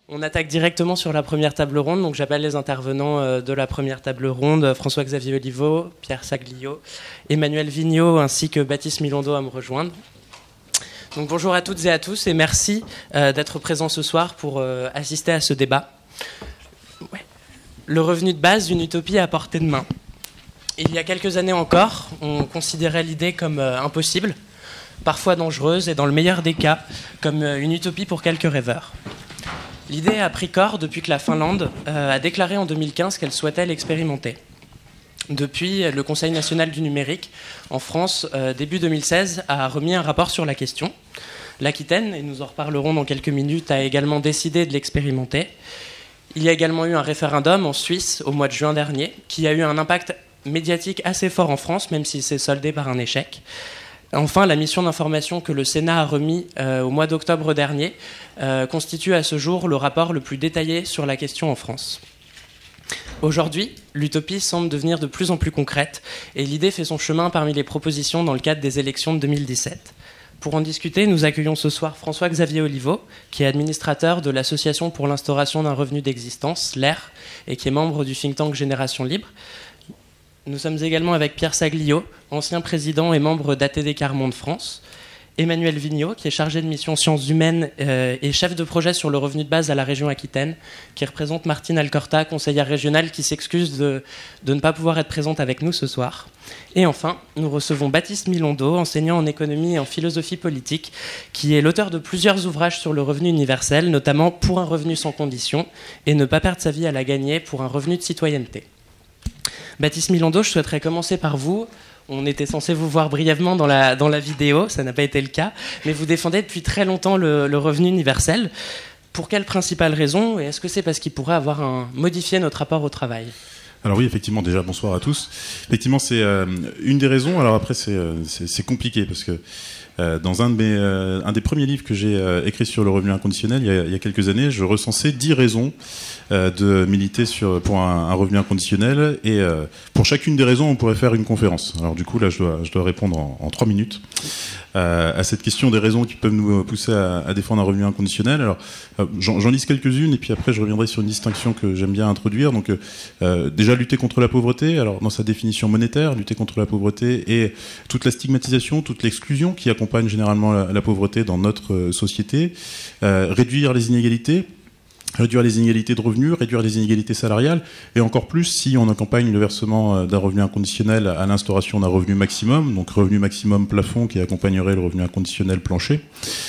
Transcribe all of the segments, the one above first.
On attaque directement sur la première table ronde, donc j'appelle les intervenants de la première table ronde, François-Xavier Oliveau, Pierre Saglio, Emmanuel Vigneault ainsi que Baptiste Milondo à me rejoindre. Donc bonjour à toutes et à tous et merci d'être présents ce soir pour assister à ce débat. Ouais. Le revenu de base, une utopie à portée de main. Il y a quelques années encore, on considérait l'idée comme impossible, parfois dangereuse et dans le meilleur des cas, comme une utopie pour quelques rêveurs. L'idée a pris corps depuis que la Finlande a déclaré en 2015 qu'elle souhaitait l'expérimenter. Depuis, le Conseil national du numérique, en France, début 2016, a remis un rapport sur la question. L'Aquitaine, et nous en reparlerons dans quelques minutes, a également décidé de l'expérimenter. Il y a également eu un référendum en Suisse au mois de juin dernier, qui a eu un impact médiatique assez fort en France, même s'il s'est soldé par un échec. Enfin, la mission d'information que le Sénat a remis au mois d'octobre dernier constitue à ce jour le rapport le plus détaillé sur la question en France. Aujourd'hui, l'utopie semble devenir de plus en plus concrète et l'idée fait son chemin parmi les propositions dans le cadre des élections de 2017. Pour en discuter, nous accueillons ce soir François-Xavier Oliveau, qui est administrateur de l'Association pour l'instauration d'un revenu d'existence, l'AIR, et qui est membre du think tank Génération Libre. Nous sommes également avec Pierre Saglio, ancien président et membre d'ATD Quart Monde France, Emmanuel Vigneault, qui est chargé de mission sciences humaines et chef de projet sur le revenu de base à la région Aquitaine, qui représente Martine Alcorta, conseillère régionale, qui s'excuse de ne pas pouvoir être présente avec nous ce soir. Et enfin, nous recevons Baptiste Milondo, enseignant en économie et en philosophie politique, qui est l'auteur de plusieurs ouvrages sur le revenu universel, notamment Pour un revenu sans condition et Ne pas perdre sa vie à la gagner pour un revenu de citoyenneté. Baptiste Milondo, je souhaiterais commencer par vous. On était censé vous voir brièvement dans la vidéo, ça n'a pas été le cas, mais vous défendez depuis très longtemps le revenu universel. Pour quelle principale raison? Et est-ce que c'est parce qu'il pourrait modifier notre rapport au travail? Alors oui, effectivement, déjà, bonsoir à tous. Effectivement, c'est une des raisons. Alors après, c'est compliqué parce que dans un des premiers livres que j'ai écrit sur le revenu inconditionnel, il y a quelques années, je recensais 10 raisons de militer pour un revenu inconditionnel. Et pour chacune des raisons, on pourrait faire une conférence. Alors du coup, là, je dois répondre en 3 minutes à cette question des raisons qui peuvent nous pousser à défendre un revenu inconditionnel. Alors, j'en liste quelques-unes et puis après, je reviendrai sur une distinction que j'aime bien introduire. Donc, déjà, lutter contre la pauvreté. Alors, dans sa définition monétaire, lutter contre la pauvreté et toute la stigmatisation, toute l'exclusion qui accompagne généralement la pauvreté dans notre société. Réduire les inégalités. Réduire les inégalités de revenus, réduire les inégalités salariales, et encore plus si on accompagne le versement d'un revenu inconditionnel à l'instauration d'un revenu maximum, donc revenu maximum plafond qui accompagnerait le revenu inconditionnel plancher.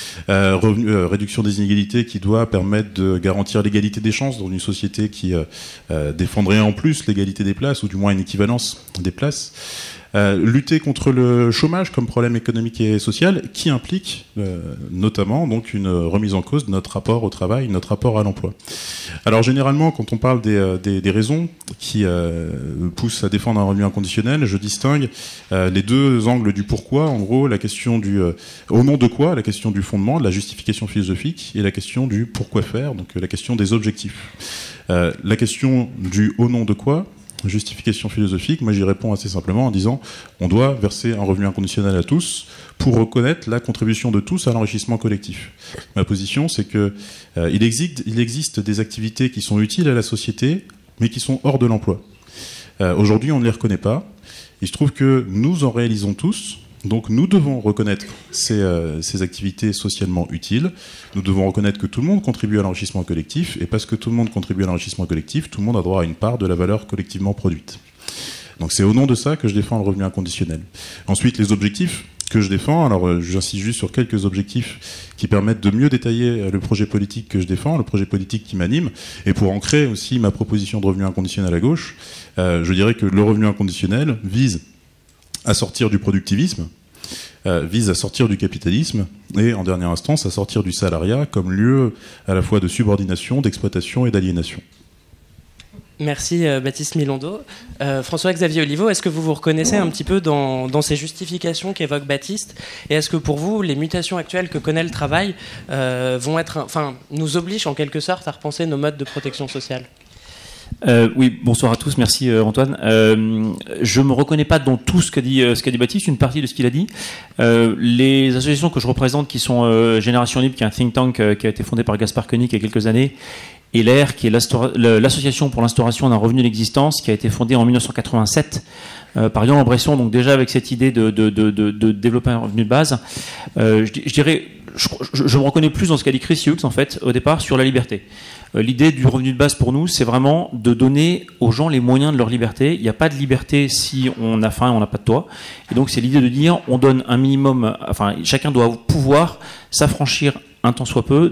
Réduction des inégalités qui doit permettre de garantir l'égalité des chances dans une société qui défendrait en plus l'égalité des places, ou du moins une équivalence des places. Lutter contre le chômage comme problème économique et social qui implique notamment donc une remise en cause de notre rapport au travail, notre rapport à l'emploi. Alors généralement quand on parle des raisons qui poussent à défendre un revenu inconditionnel, je distingue les deux angles du pourquoi, en gros la question du au nom de quoi, la question du fondement, de la justification philosophique, et la question du pourquoi faire, donc la question des objectifs. La question du au nom de quoi, justification philosophique, moi j'y réponds assez simplement en disant on doit verser un revenu inconditionnel à tous pour reconnaître la contribution de tous à l'enrichissement collectif. Ma position c'est que il existe des activités qui sont utiles à la société mais qui sont hors de l'emploi. Aujourd'hui on ne les reconnaît pas. Il se trouve que nous en réalisons tous. Donc nous devons reconnaître ces activités socialement utiles. Nous devons reconnaître que tout le monde contribue à l'enrichissement collectif. Et parce que tout le monde contribue à l'enrichissement collectif, tout le monde a droit à une part de la valeur collectivement produite. Donc c'est au nom de ça que je défends le revenu inconditionnel. Ensuite, les objectifs que je défends. Alors j'insiste juste sur quelques objectifs qui permettent de mieux détailler le projet politique que je défends, le projet politique qui m'anime. Et pour ancrer aussi ma proposition de revenu inconditionnel à gauche, je dirais que le revenu inconditionnel vise à sortir du productivisme, vise à sortir du capitalisme et, en dernière instance, à sortir du salariat comme lieu à la fois de subordination, d'exploitation et d'aliénation. Merci Baptiste Milondo. François-Xavier Oliveau, est-ce que vous vous reconnaissez un petit peu dans ces justifications qu'évoque Baptiste? Et est-ce que pour vous, les mutations actuelles que connaît le travail nous obligent en quelque sorte à repenser nos modes de protection sociale? Oui, bonsoir à tous, merci Antoine. Je me reconnais pas dans tout ce qu'a dit Baptiste, une partie de ce qu'il a dit. Les associations que je représente, qui sont Génération Libre, qui est un think tank qui a été fondé par Gaspard Koenig il y a quelques années, et l'AIR, qui est l'association pour l'instauration d'un revenu d'existence, qui a été fondée en 1987 par Yann Lambresson, donc déjà avec cette idée de développer un revenu de base. Je dirais, je me reconnais plus dans ce qu'a dit Chris Hughes, en fait, au départ, sur la liberté. L'idée du revenu de base pour nous, c'est vraiment de donner aux gens les moyens de leur liberté. Il n'y a pas de liberté si on a faim et on n'a pas de toit. Et donc, c'est l'idée de dire, on donne un minimum, enfin, chacun doit pouvoir s'affranchir un tant soit peu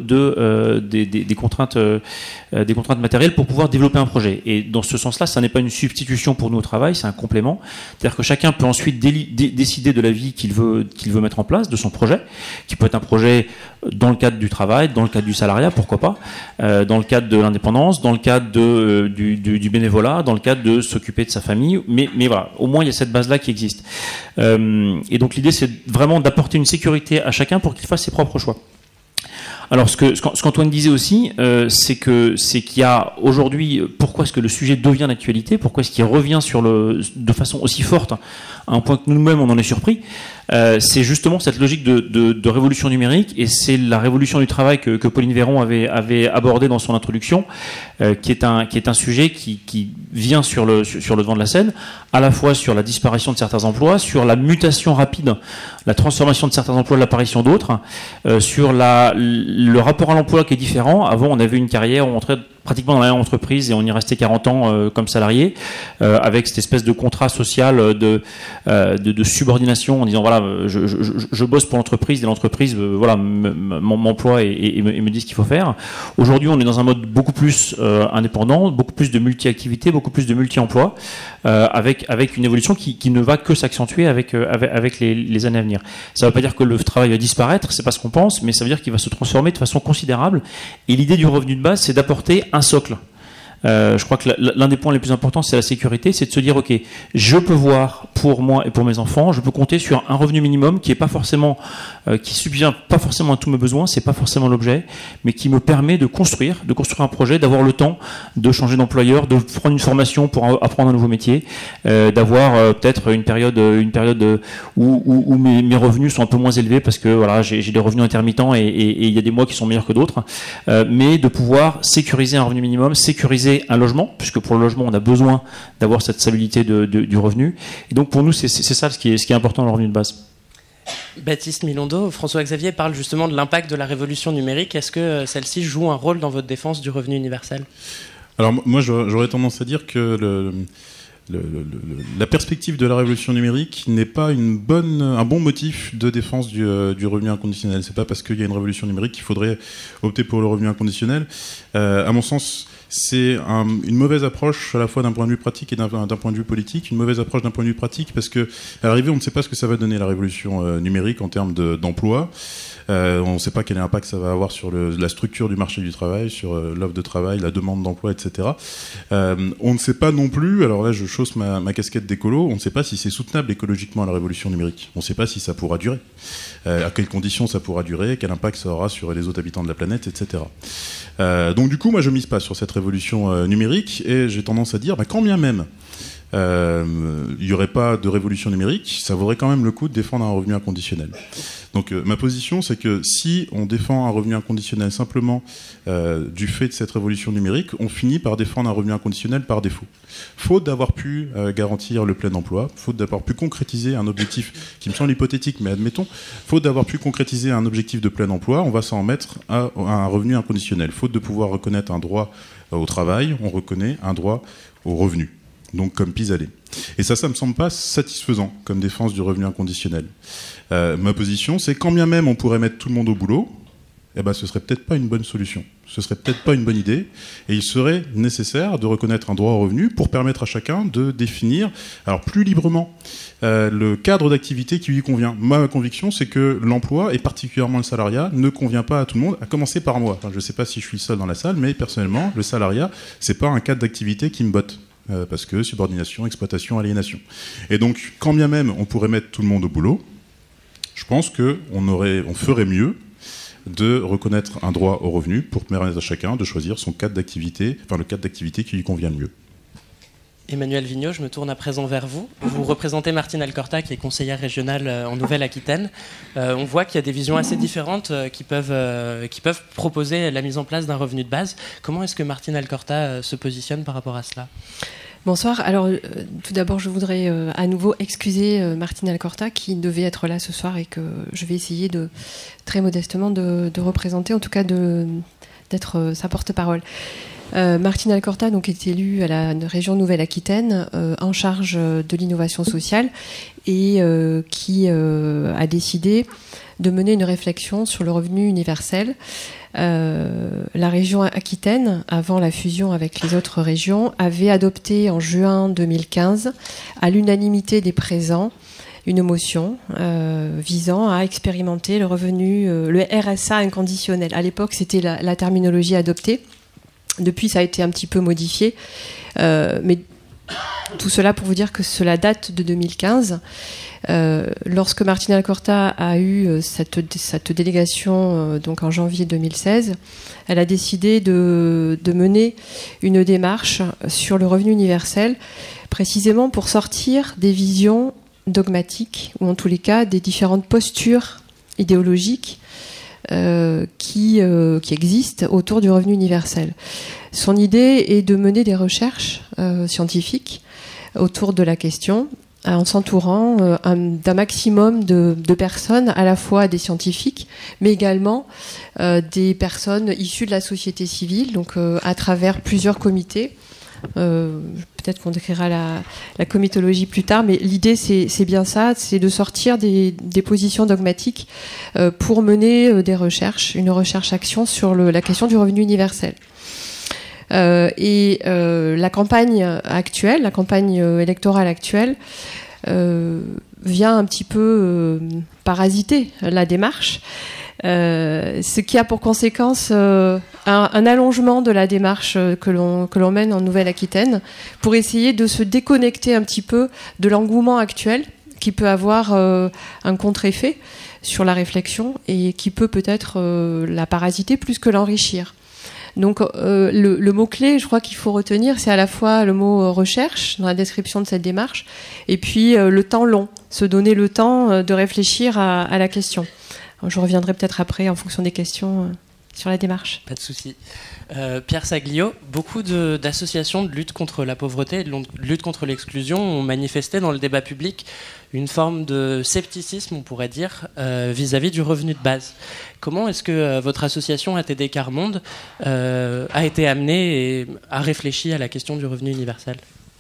des contraintes matérielles pour pouvoir développer un projet. Et dans ce sens-là, ça n'est pas une substitution pour nous au travail, c'est un complément. C'est-à-dire que chacun peut ensuite décider de la vie qu'il veut mettre en place, de son projet, qui peut être un projet dans le cadre du travail, dans le cadre du salariat, pourquoi pas, dans le cadre de l'indépendance, dans le cadre du bénévolat, dans le cadre de s'occuper de sa famille. Mais voilà, au moins il y a cette base-là qui existe. Et donc l'idée, c'est vraiment d'apporter une sécurité à chacun pour qu'il fasse ses propres choix. Alors, ce qu'Antoine disait aussi, c'est qu'il y a aujourd'hui, pourquoi est-ce que le sujet devient d'actualité, pourquoi est-ce qu'il revient de façon aussi forte, à un point que nous-mêmes on en est surpris, c'est justement cette logique de révolution numérique, et c'est la révolution du travail que Pauline Véron avait abordé dans son introduction, qui est un sujet qui vient sur le devant de la scène, à la fois sur la disparition de certains emplois, sur la mutation rapide, la transformation de certains emplois, l'apparition d'autres, sur le rapport à l'emploi qui est différent. Avant, on avait une carrière où on entrait pratiquement dans la même entreprise et on y restait 40 ans comme salarié, avec cette espèce de contrat social de subordination en disant voilà, je bosse pour l'entreprise et l'entreprise voilà, m'emploie et me dit ce qu'il faut faire. Aujourd'hui, on est dans un mode beaucoup plus indépendant, beaucoup plus de multi-activité, beaucoup plus de multi-emploi, avec une évolution qui ne va que s'accentuer avec les années à venir. Ça ne veut pas dire que le travail va disparaître, c'est pas ce qu'on pense, mais ça veut dire qu'il va se transformer de façon considérable. Et l'idée du revenu de base, c'est d'apporter un socle. Je crois que l'un des points les plus importants, c'est la sécurité, c'est de se dire, ok, je peux voir pour moi et pour mes enfants, je peux compter sur un revenu minimum qui est pas forcément, qui subvient pas forcément à tous mes besoins, c'est pas forcément l'objet, mais qui me permet de construire un projet, d'avoir le temps de changer d'employeur, de prendre une formation pour apprendre un nouveau métier, d'avoir peut-être une période où mes revenus sont un peu moins élevés parce que voilà, j'ai des revenus intermittents et il y a des mois qui sont meilleurs que d'autres, mais de pouvoir sécuriser un revenu minimum, sécuriser un logement, puisque pour le logement on a besoin d'avoir cette stabilité du revenu. Et donc pour nous c'est ça ce qui est important dans le revenu de base. Baptiste Milondo, François-Xavier parle justement de l'impact de la révolution numérique. Est-ce que celle-ci joue un rôle dans votre défense du revenu universel ? Alors moi j'aurais tendance à dire que la perspective de la révolution numérique n'est pas un bon motif de défense du revenu inconditionnel. C'est pas parce qu'il y a une révolution numérique qu'il faudrait opter pour le revenu inconditionnel. À mon sens, c'est une mauvaise approche à la fois d'un point de vue pratique et d'un point de vue politique. Une mauvaise approche d'un point de vue pratique parce que à l'arrivée, on ne sait pas ce que ça va donner la révolution numérique en termes d'emploi. On ne sait pas quel impact ça va avoir sur la structure du marché du travail, sur l'offre de travail, la demande d'emploi, etc. On ne sait pas non plus, alors là je chausse ma casquette d'écolo, on ne sait pas si c'est soutenable écologiquement la révolution numérique. On ne sait pas si ça pourra durer, à quelles conditions ça pourra durer, quel impact ça aura sur les autres habitants de la planète, etc. Donc du coup, moi je mise pas sur cette révolution numérique et j'ai tendance à dire, quand bien même il n'y aurait pas de révolution numérique, ça vaudrait quand même le coup de défendre un revenu inconditionnel. Donc ma position, c'est que si on défend un revenu inconditionnel simplement du fait de cette révolution numérique, on finit par défendre un revenu inconditionnel par défaut. Faute d'avoir pu garantir le plein emploi, faute d'avoir pu concrétiser un objectif qui me semble hypothétique, mais admettons, faute d'avoir pu concrétiser un objectif de plein emploi, on va s'en remettre à un revenu inconditionnel. Faute de pouvoir reconnaître un droit au travail, on reconnaît un droit au revenu. Donc comme pis-aller. Et ça me semble pas satisfaisant comme défense du revenu inconditionnel. Ma position, c'est quand bien même on pourrait mettre tout le monde au boulot, ce serait peut-être pas une bonne solution. Ce serait peut-être pas une bonne idée. Et il serait nécessaire de reconnaître un droit au revenu pour permettre à chacun de définir, alors plus librement, le cadre d'activité qui lui convient. Ma conviction, c'est que l'emploi, et particulièrement le salariat, ne convient pas à tout le monde, à commencer par moi. Enfin, je ne sais pas si je suis le seul dans la salle, mais personnellement, le salariat, c'est pas un cadre d'activité qui me botte. Parce que subordination, exploitation, aliénation. Et donc, quand bien même on pourrait mettre tout le monde au boulot, je pense qu'on ferait mieux de reconnaître un droit au revenu pour permettre à chacun de choisir son cadre d'activité, enfin le cadre d'activité qui lui convient le mieux. Emmanuel Vigneault, je me tourne à présent vers vous. Vous représentez Martine Alcorta, qui est conseillère régionale en Nouvelle-Aquitaine. On voit qu'il y a des visions assez différentes qui peuvent proposer la mise en place d'un revenu de base. Comment est-ce que Martine Alcorta se positionne par rapport à cela ? Bonsoir. Alors, tout d'abord, je voudrais à nouveau excuser Martine Alcorta, qui devait être là ce soir et que je vais essayer très modestement de représenter, en tout cas d'être sa porte-parole. Martine Alcorta donc, est élue à la région Nouvelle-Aquitaine en charge de l'innovation sociale et qui a décidé de mener une réflexion sur le revenu universel. La région Aquitaine, avant la fusion avec les autres régions, avait adopté en juin 2015, à l'unanimité des présents, une motion visant à expérimenter le revenu, le RSA inconditionnel. À l'époque, c'était la terminologie adoptée. Depuis, ça a été un petit peu modifié. Mais tout cela pour vous dire que cela date de 2015. Lorsque Martine Alcorta a eu cette délégation donc en janvier 2016, elle a décidé de mener une démarche sur le revenu universel, précisément pour sortir des visions dogmatiques, ou en tous les cas des différentes postures idéologiques qui existent autour du revenu universel. Son idée est de mener des recherches scientifiques autour de la question, en s'entourant d'un maximum de personnes, à la fois des scientifiques, mais également des personnes issues de la société civile, donc à travers plusieurs comités. Peut-être qu'on décrira la comitologie plus tard, mais l'idée c'est bien ça, c'est de sortir des positions dogmatiques pour mener des recherches, une recherche-action sur la question du revenu universel. La campagne actuelle, la campagne électorale actuelle, vient un petit peu parasiter la démarche. Ce qui a pour conséquence un allongement de la démarche que l'on mène en Nouvelle-Aquitaine pour essayer de se déconnecter un petit peu de l'engouement actuel qui peut avoir un contre-effet sur la réflexion et qui peut peut-être la parasiter plus que l'enrichir. Donc le mot-clé, je crois qu'il faut retenir, c'est à la fois le mot recherche dans la description de cette démarche et puis le temps long, se donner le temps de réfléchir à la question. Je reviendrai peut-être après en fonction des questions sur la démarche. Pas de souci. Pierre Saglio, beaucoup d'associations de lutte contre la pauvreté et de lutte contre l'exclusion ont manifesté dans le débat public une forme de scepticisme, on pourrait dire, vis-à-vis du revenu de base. Comment est-ce que votre association ATD Quart Monde a été amenée et a réfléchi à la question du revenu universel ?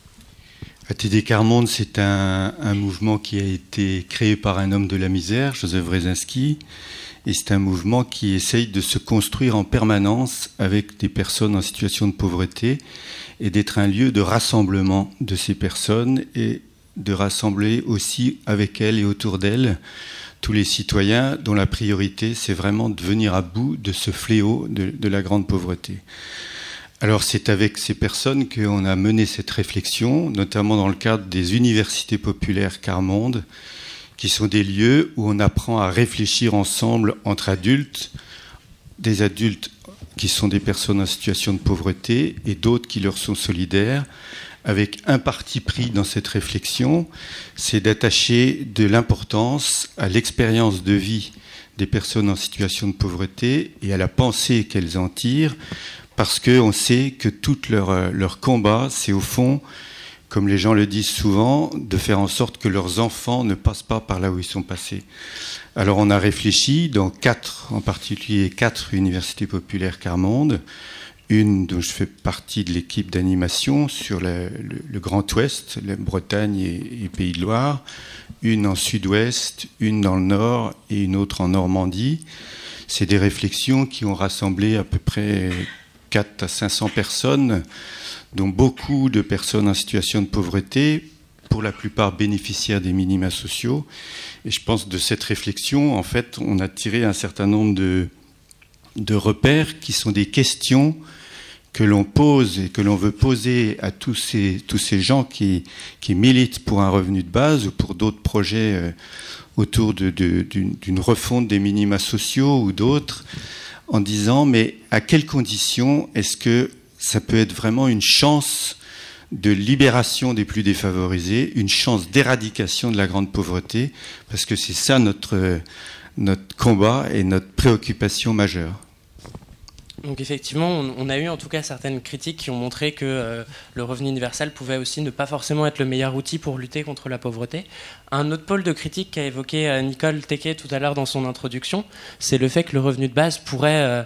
ATD Quart Monde, c'est un mouvement qui a été créé par un homme de la misère, Joseph Wrezinski, et c'est un mouvement qui essaye de se construire en permanence avec des personnes en situation de pauvreté et d'être un lieu de rassemblement de ces personnes et de rassembler aussi avec elles et autour d'elles tous les citoyens dont la priorité, c'est vraiment de venir à bout de ce fléau de la grande pauvreté. Alors c'est avec ces personnes qu'on a mené cette réflexion, notamment dans le cadre des universités populaires Quart Monde, qui sont des lieux où on apprend à réfléchir ensemble entre adultes, des adultes qui sont des personnes en situation de pauvreté et d'autres qui leur sont solidaires, avec un parti pris dans cette réflexion, c'est d'attacher de l'importance à l'expérience de vie des personnes en situation de pauvreté et à la pensée qu'elles en tirent, parce qu'on sait que tout leur combat, c'est au fond, comme les gens le disent souvent, de faire en sorte que leurs enfants ne passent pas par là où ils sont passés. Alors on a réfléchi dans en particulier 4 universités populaires Quart Monde, une dont je fais partie de l'équipe d'animation sur le Grand Ouest, la Bretagne et Pays de Loire, une en Sud-Ouest, une dans le Nord et une autre en Normandie. C'est des réflexions qui ont rassemblé à peu près 400 à 500 personnes, dont beaucoup de personnes en situation de pauvreté, pour la plupart bénéficiaires des minima sociaux. Et je pense que de cette réflexion, en fait, on a tiré un certain nombre de repères qui sont des questions que l'on pose et que l'on veut poser à tous ces gens qui militent pour un revenu de base ou pour d'autres projets autour d'une refonte des minima sociaux ou d'autres, en disant mais à quelles conditions est-ce que ça peut être vraiment une chance de libération des plus défavorisés, une chance d'éradication de la grande pauvreté, parce que c'est ça notre combat et notre préoccupation majeure. Donc effectivement, on a eu en tout cas certaines critiques qui ont montré que le revenu universel pouvait aussi ne pas forcément être le meilleur outil pour lutter contre la pauvreté. Un autre pôle de critique qu'a évoqué Nicole Tequet tout à l'heure dans son introduction, c'est le fait que le revenu de base pourrait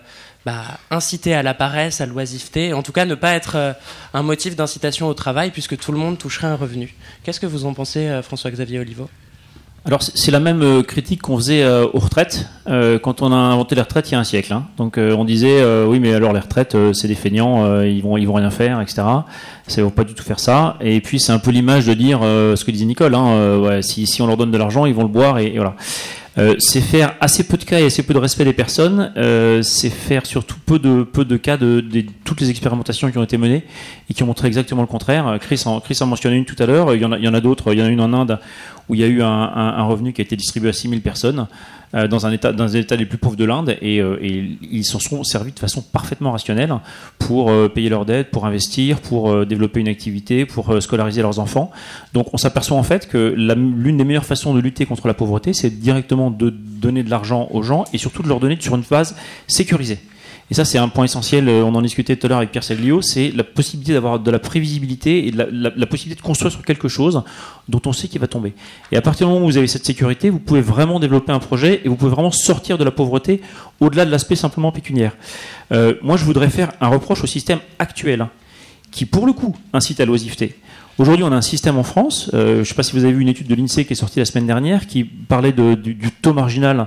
inciter à la paresse, à l'oisiveté, en tout cas ne pas être un motif d'incitation au travail puisque tout le monde toucherait un revenu. Qu'est-ce que vous en pensez, François-Xavier Oliveau ? Alors c'est la même critique qu'on faisait aux retraites quand on a inventé les retraites il y a un siècle. Hein. Donc on disait oui mais alors les retraites c'est des feignants, ils vont rien faire, etc. Ça ne va pas du tout faire ça. Et puis c'est un peu l'image de dire ce que disait Nicole. Hein, si on leur donne de l'argent, ils vont le boire et voilà. C'est faire assez peu de cas et assez peu de respect des personnes. C'est faire surtout peu de cas de toutes les expérimentations qui ont été menées et qui ont montré exactement le contraire. Chris en mentionnait une tout à l'heure. Il y en a d'autres. Il y en a une en Inde où il y a eu un revenu qui a été distribué à 6000 personnes dans un état les plus pauvres de l'Inde et ils s'en sont servis de façon parfaitement rationnelle pour payer leurs dettes, pour investir, pour développer une activité, pour scolariser leurs enfants. Donc on s'aperçoit en fait que l'une des meilleures façons de lutter contre la pauvreté, c'est directement de donner de l'argent aux gens et surtout de leur donner sur une base sécurisée. Et ça, c'est un point essentiel, on en discutait tout à l'heure avec Pierre Saglio, c'est la possibilité d'avoir de la prévisibilité et la possibilité de construire sur quelque chose dont on sait qu'il va tomber. Et à partir du moment où vous avez cette sécurité, vous pouvez vraiment développer un projet et vous pouvez vraiment sortir de la pauvreté au-delà de l'aspect simplement pécuniaire. Moi, je voudrais faire un reproche au système actuel qui, pour le coup, incite à l'oisiveté. Aujourd'hui, on a un système en France, je ne sais pas si vous avez vu une étude de l'INSEE qui est sortie la semaine dernière, qui parlait du taux marginal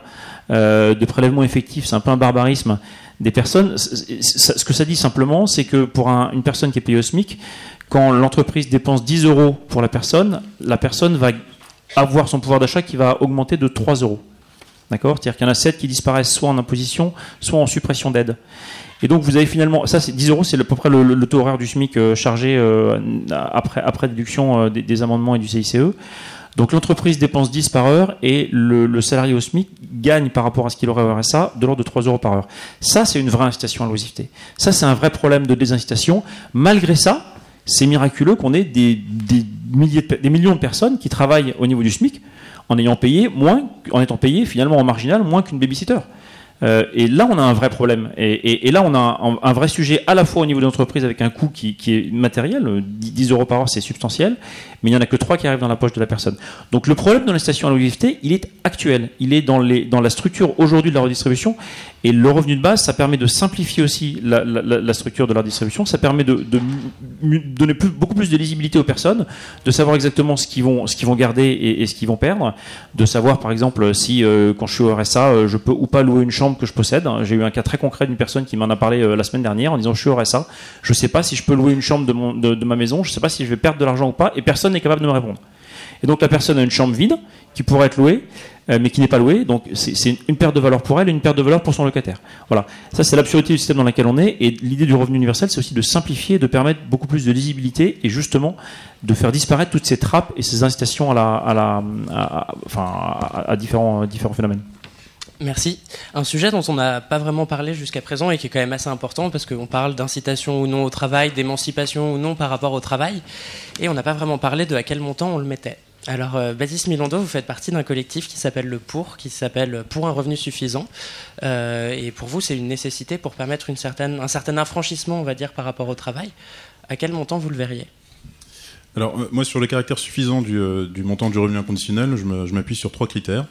de prélèvement effectif, c'est un peu un barbarisme, des personnes. Ce que ça dit simplement, c'est que pour une personne qui est payée au SMIC, quand l'entreprise dépense 10 euros pour la personne va avoir son pouvoir d'achat qui va augmenter de 3 euros. D'accord ? C'est-à-dire qu'il y en a 7 qui disparaissent soit en imposition, soit en suppression d'aide. Et donc vous avez finalement, ça c'est 10 euros, c'est à peu près le taux horaire du SMIC chargé après déduction des amendements et du CICE. Donc l'entreprise dépense 10 par heure et le salarié au SMIC gagne par rapport à ce qu'il aurait au RSA de l'ordre de 3 euros par heure. Ça c'est une vraie incitation à l'oisiveté. Ça c'est un vrai problème de désincitation. Malgré ça, c'est miraculeux qu'on ait des millions de personnes qui travaillent au niveau du SMIC en étant payé finalement en marginal moins qu'une babysitter. Et là, on a un vrai problème. Et là, on a un vrai sujet à la fois au niveau de l'entreprise avec un coût qui est matériel. 10 euros par heure, c'est substantiel. Mais il n'y en a que 3 qui arrivent dans la poche de la personne. Donc le problème dans l'incitation à l'oisiveté, il est actuel. Il est dans la structure aujourd'hui de la redistribution. Et le revenu de base, ça permet de simplifier aussi la structure de la redistribution. Ça permet de donner beaucoup plus de lisibilité aux personnes, de savoir exactement ce qu'ils vont garder et ce qu'ils vont perdre. De savoir, par exemple, si quand je suis au RSA, je peux ou pas louer une chambre que je possède. J'ai eu un cas très concret d'une personne qui m'en a parlé la semaine dernière en disant je suis au RSA, je ne sais pas si je peux louer une chambre de ma maison, je ne sais pas si je vais perdre de l'argent ou pas, et personne n'est capable de me répondre. Et donc la personne a une chambre vide qui pourrait être louée, mais qui n'est pas louée, donc c'est une perte de valeur pour elle et une perte de valeur pour son locataire. Voilà, ça c'est l'absurdité du système dans lequel on est, et l'idée du revenu universel, c'est aussi de simplifier, de permettre beaucoup plus de lisibilité, et justement de faire disparaître toutes ces trappes et ces incitations à différents phénomènes. Merci. Un sujet dont on n'a pas vraiment parlé jusqu'à présent et qui est quand même assez important parce qu'on parle d'incitation ou non au travail, d'émancipation ou non par rapport au travail, et on n'a pas vraiment parlé de à quel montant on le mettait. Alors, Baptiste Milando, vous faites partie d'un collectif qui s'appelle le POUR, qui s'appelle Pour un revenu suffisant. Et pour vous, c'est une nécessité pour permettre un certain affranchissement, on va dire, par rapport au travail. À quel montant vous le verriez ? Alors, moi, sur le caractère suffisant du montant du revenu inconditionnel, je m'appuie sur 3 critères.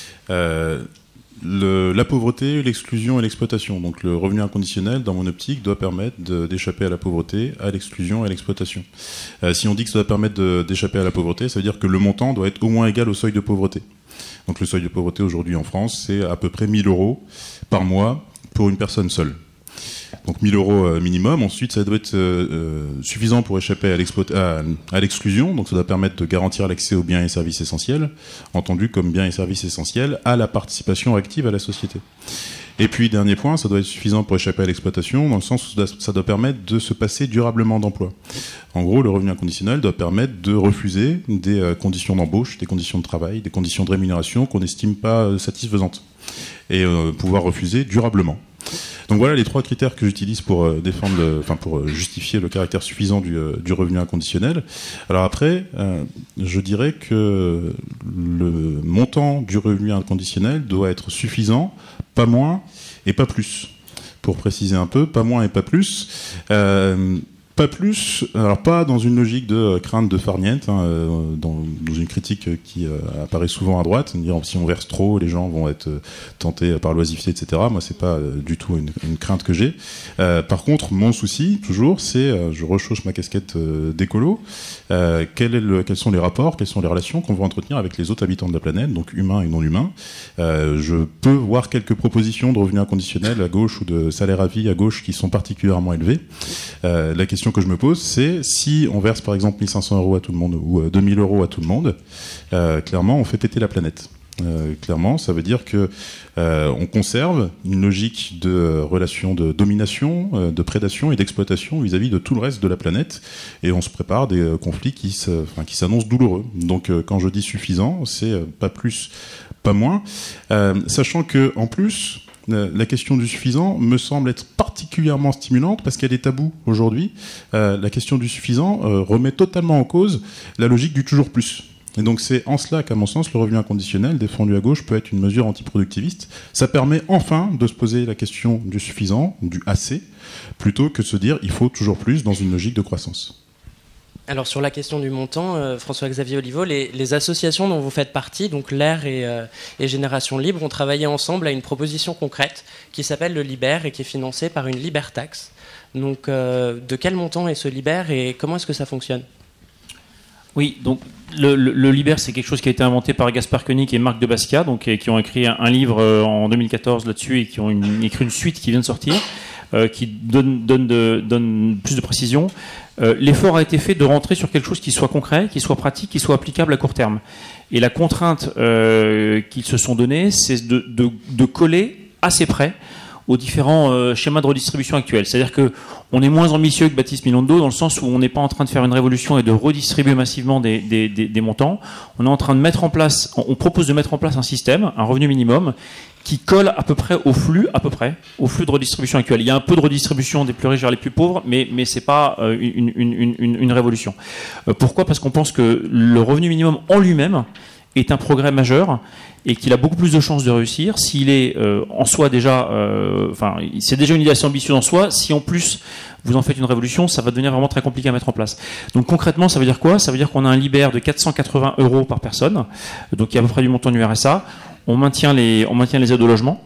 La pauvreté, l'exclusion et l'exploitation. Donc le revenu inconditionnel, dans mon optique, doit permettre d'échapper à la pauvreté, à l'exclusion et à l'exploitation. Si on dit que ça doit permettre d'échapper à la pauvreté, ça veut dire que le montant doit être au moins égal au seuil de pauvreté. Donc le seuil de pauvreté aujourd'hui en France, c'est à peu près 1 000 euros par mois pour une personne seule. Donc 1 000 euros minimum. Ensuite, ça doit être suffisant pour échapper à l'exclusion. Donc ça doit permettre de garantir l'accès aux biens et services essentiels, entendu comme biens et services essentiels, à la participation active à la société. Et puis, dernier point, ça doit être suffisant pour échapper à l'exploitation, dans le sens où ça doit permettre de se passer durablement d'emploi. En gros, le revenu inconditionnel doit permettre de refuser des conditions d'embauche, des conditions de travail, des conditions de rémunération qu'on n'estime pas satisfaisantes. Et pouvoir refuser durablement. Donc voilà les 3 critères que j'utilise pour pour justifier le caractère suffisant du revenu inconditionnel. Alors après, je dirais que le montant du revenu inconditionnel doit être suffisant, pas moins et pas plus. Pour préciser un peu, pas moins et pas plus. Pas plus, alors pas dans une logique de crainte de farniente, dans une critique qui apparaît souvent à droite, dire si on verse trop, les gens vont être tentés par l'oisiveté, etc. Moi, c'est pas du tout une crainte que j'ai. Par contre, mon souci, toujours, c'est, je rechausse ma casquette d'écolo, quels sont les rapports, quelles sont les relations qu'on veut entretenir avec les autres habitants de la planète, donc humains et non humains. Je peux voir quelques propositions de revenus inconditionnels à gauche ou de salaire à vie à gauche qui sont particulièrement élevées. La question que je me pose, c'est si on verse par exemple 1 500 € à tout le monde ou 2 000 € à tout le monde, clairement on fait péter la planète. Clairement, ça veut dire que on conserve une logique de relation de domination, de prédation et d'exploitation vis-à-vis de tout le reste de la planète, et on se prépare des conflits qui s'annoncent douloureux. Donc quand je dis suffisant, c'est pas plus, pas moins, sachant que en plus la question du suffisant me semble être particulièrement stimulante parce qu'elle est taboue aujourd'hui. La question du suffisant remet totalement en cause la logique du toujours plus. Et donc c'est en cela qu'à mon sens le revenu inconditionnel défendu à gauche peut être une mesure antiproductiviste. Ça permet enfin de se poser la question du suffisant, du assez, plutôt que de se dire il faut toujours plus dans une logique de croissance. Alors sur la question du montant, François-Xavier Oliveau, les associations dont vous faites partie, donc l'AIR et Génération Libre, ont travaillé ensemble à une proposition concrète qui s'appelle le Liber et qui est financée par une Libertax. Donc de quel montant est ce Liber et comment est-ce que ça fonctionne ? Oui, donc le Liber, c'est quelque chose qui a été inventé par Gaspard Koenig et Marc de Basquiat, donc, qui ont écrit un livre en 2014 là-dessus et qui ont écrit une suite qui vient de sortir, qui donne plus de précision. L'effort a été fait de rentrer sur quelque chose qui soit concret, qui soit pratique, qui soit applicable à court terme. Et la contrainte qu'ils se sont donnée, c'est de coller assez près aux différents schémas de redistribution actuels. C'est-à-dire qu'on est moins ambitieux que Baptiste Milondo dans le sens où on n'est pas en train de faire une révolution et de redistribuer massivement des montants. On est en train de mettre en place, on propose de mettre en place un système, un revenu minimum, qui colle à peu près au flux de redistribution actuel. Il y a un peu de redistribution des plus riches vers les plus pauvres, mais c'est pas une révolution. Pourquoi ? Parce qu'on pense que le revenu minimum en lui-même est un progrès majeur et qu'il a beaucoup plus de chances de réussir s'il est en soi déjà, c'est déjà une idée assez ambitieuse en soi. Si en plus vous en faites une révolution, ça va devenir vraiment très compliqué à mettre en place. Donc concrètement, ça veut dire quoi ? Ça veut dire qu'on a un Liber de 480 € par personne, donc qui est à peu près du montant du RSA. On maintient les aides au logement.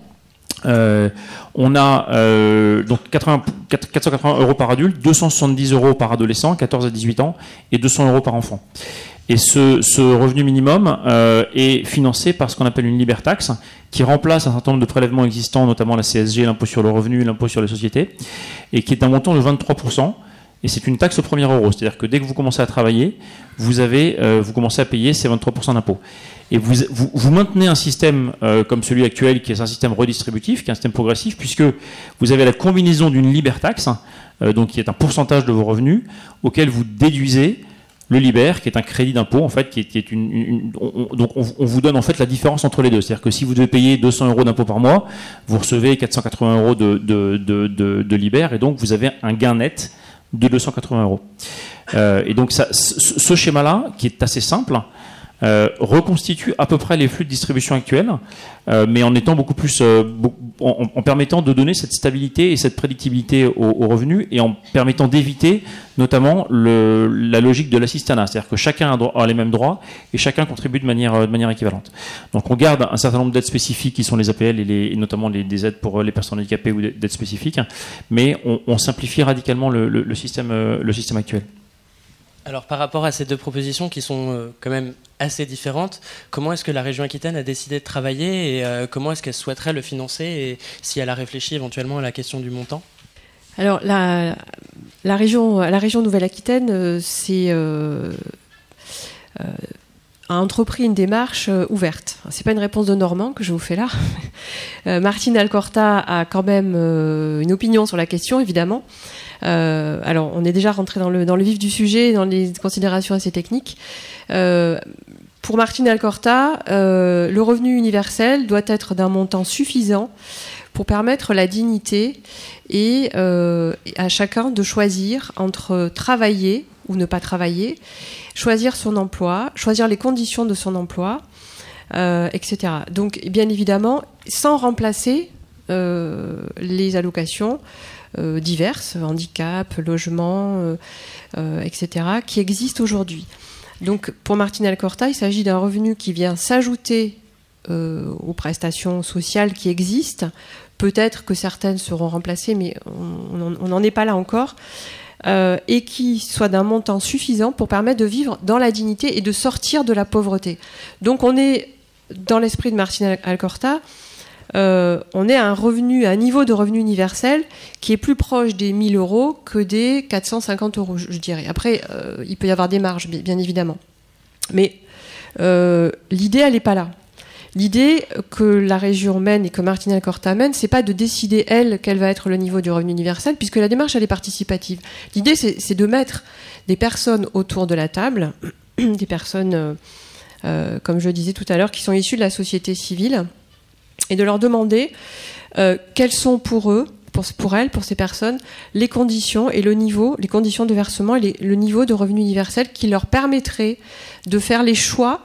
On a donc 480 € par adulte, 270 € par adolescent, 14 à 18 ans, et 200 € par enfant. Et ce revenu minimum est financé par ce qu'on appelle une Libertax, qui remplace un certain nombre de prélèvements existants, notamment la CSG, l'impôt sur le revenu, l'impôt sur les sociétés, et qui est un montant de 23%. Et c'est une taxe au premier euro. C'est-à-dire que dès que vous commencez à travailler, vous commencez à payer ces 23% d'impôt. Et vous maintenez un système comme celui actuel, qui est un système redistributif, qui est un système progressif, puisque vous avez la combinaison d'une Libertax, donc qui est un pourcentage de vos revenus, auquel vous déduisez le Liber, qui est un crédit d'impôt, en fait, donc on vous donne en fait la différence entre les deux. C'est-à-dire que si vous devez payer 200 € d'impôt par mois, vous recevez 480 € de Liber, et donc vous avez un gain net de 280 €. Et donc ce schéma-là, qui est assez simple, reconstitue à peu près les flux de distribution actuels, mais en étant beaucoup plus, en permettant de donner cette stabilité et cette prédictibilité aux revenus, et en permettant d'éviter notamment la logique de l'assistanat, c'est-à-dire que chacun a les mêmes droits et chacun contribue de manière équivalente. Donc on garde un certain nombre d'aides spécifiques qui sont les APL et notamment des aides pour les personnes handicapées ou d'aides spécifiques, mais on simplifie radicalement le système actuel. Alors par rapport à ces deux propositions qui sont quand même assez différentes, comment est-ce que la région Aquitaine a décidé de travailler et comment est-ce qu'elle souhaiterait le financer et si elle a réfléchi éventuellement à la question du montant ? Alors la région Nouvelle-Aquitaine, a entrepris une démarche ouverte. C'est pas une réponse de Normand que je vous fais là. Martine Alcorta a quand même une opinion sur la question, évidemment. Alors, on est déjà rentré dans le vif du sujet, dans les considérations assez techniques. Pour Martine Alcorta, le revenu universel doit être d'un montant suffisant pour permettre la dignité et à chacun de choisir entre travailler ou ne pas travailler, choisir son emploi, choisir les conditions de son emploi, etc. Donc, bien évidemment, sans remplacer les allocations diverses, handicap, logement, etc., qui existent aujourd'hui. Donc, pour Martine Alcorta, il s'agit d'un revenu qui vient s'ajouter aux prestations sociales qui existent. Peut-être que certaines seront remplacées, mais on n'en est pas là encore. Et qui soit d'un montant suffisant pour permettre de vivre dans la dignité et de sortir de la pauvreté. Donc on est, dans l'esprit de Martine Alcorta, on est à un niveau de revenu universel qui est plus proche des 1 000 euros que des 450 euros, je dirais. Après, il peut y avoir des marges, bien évidemment. Mais l'idée, elle n'est pas là. L'idée que la région mène et que Martine Alcorta mène, c'est pas de décider, elle, quel va être le niveau du revenu universel, puisque la démarche, elle est participative. L'idée, c'est de mettre des personnes autour de la table, des personnes, comme je le disais tout à l'heure, qui sont issues de la société civile, et de leur demander quelles sont pour eux, pour elles, pour ces personnes, les conditions et le niveau, les conditions de versement et le niveau de revenu universel qui leur permettrait de faire les choix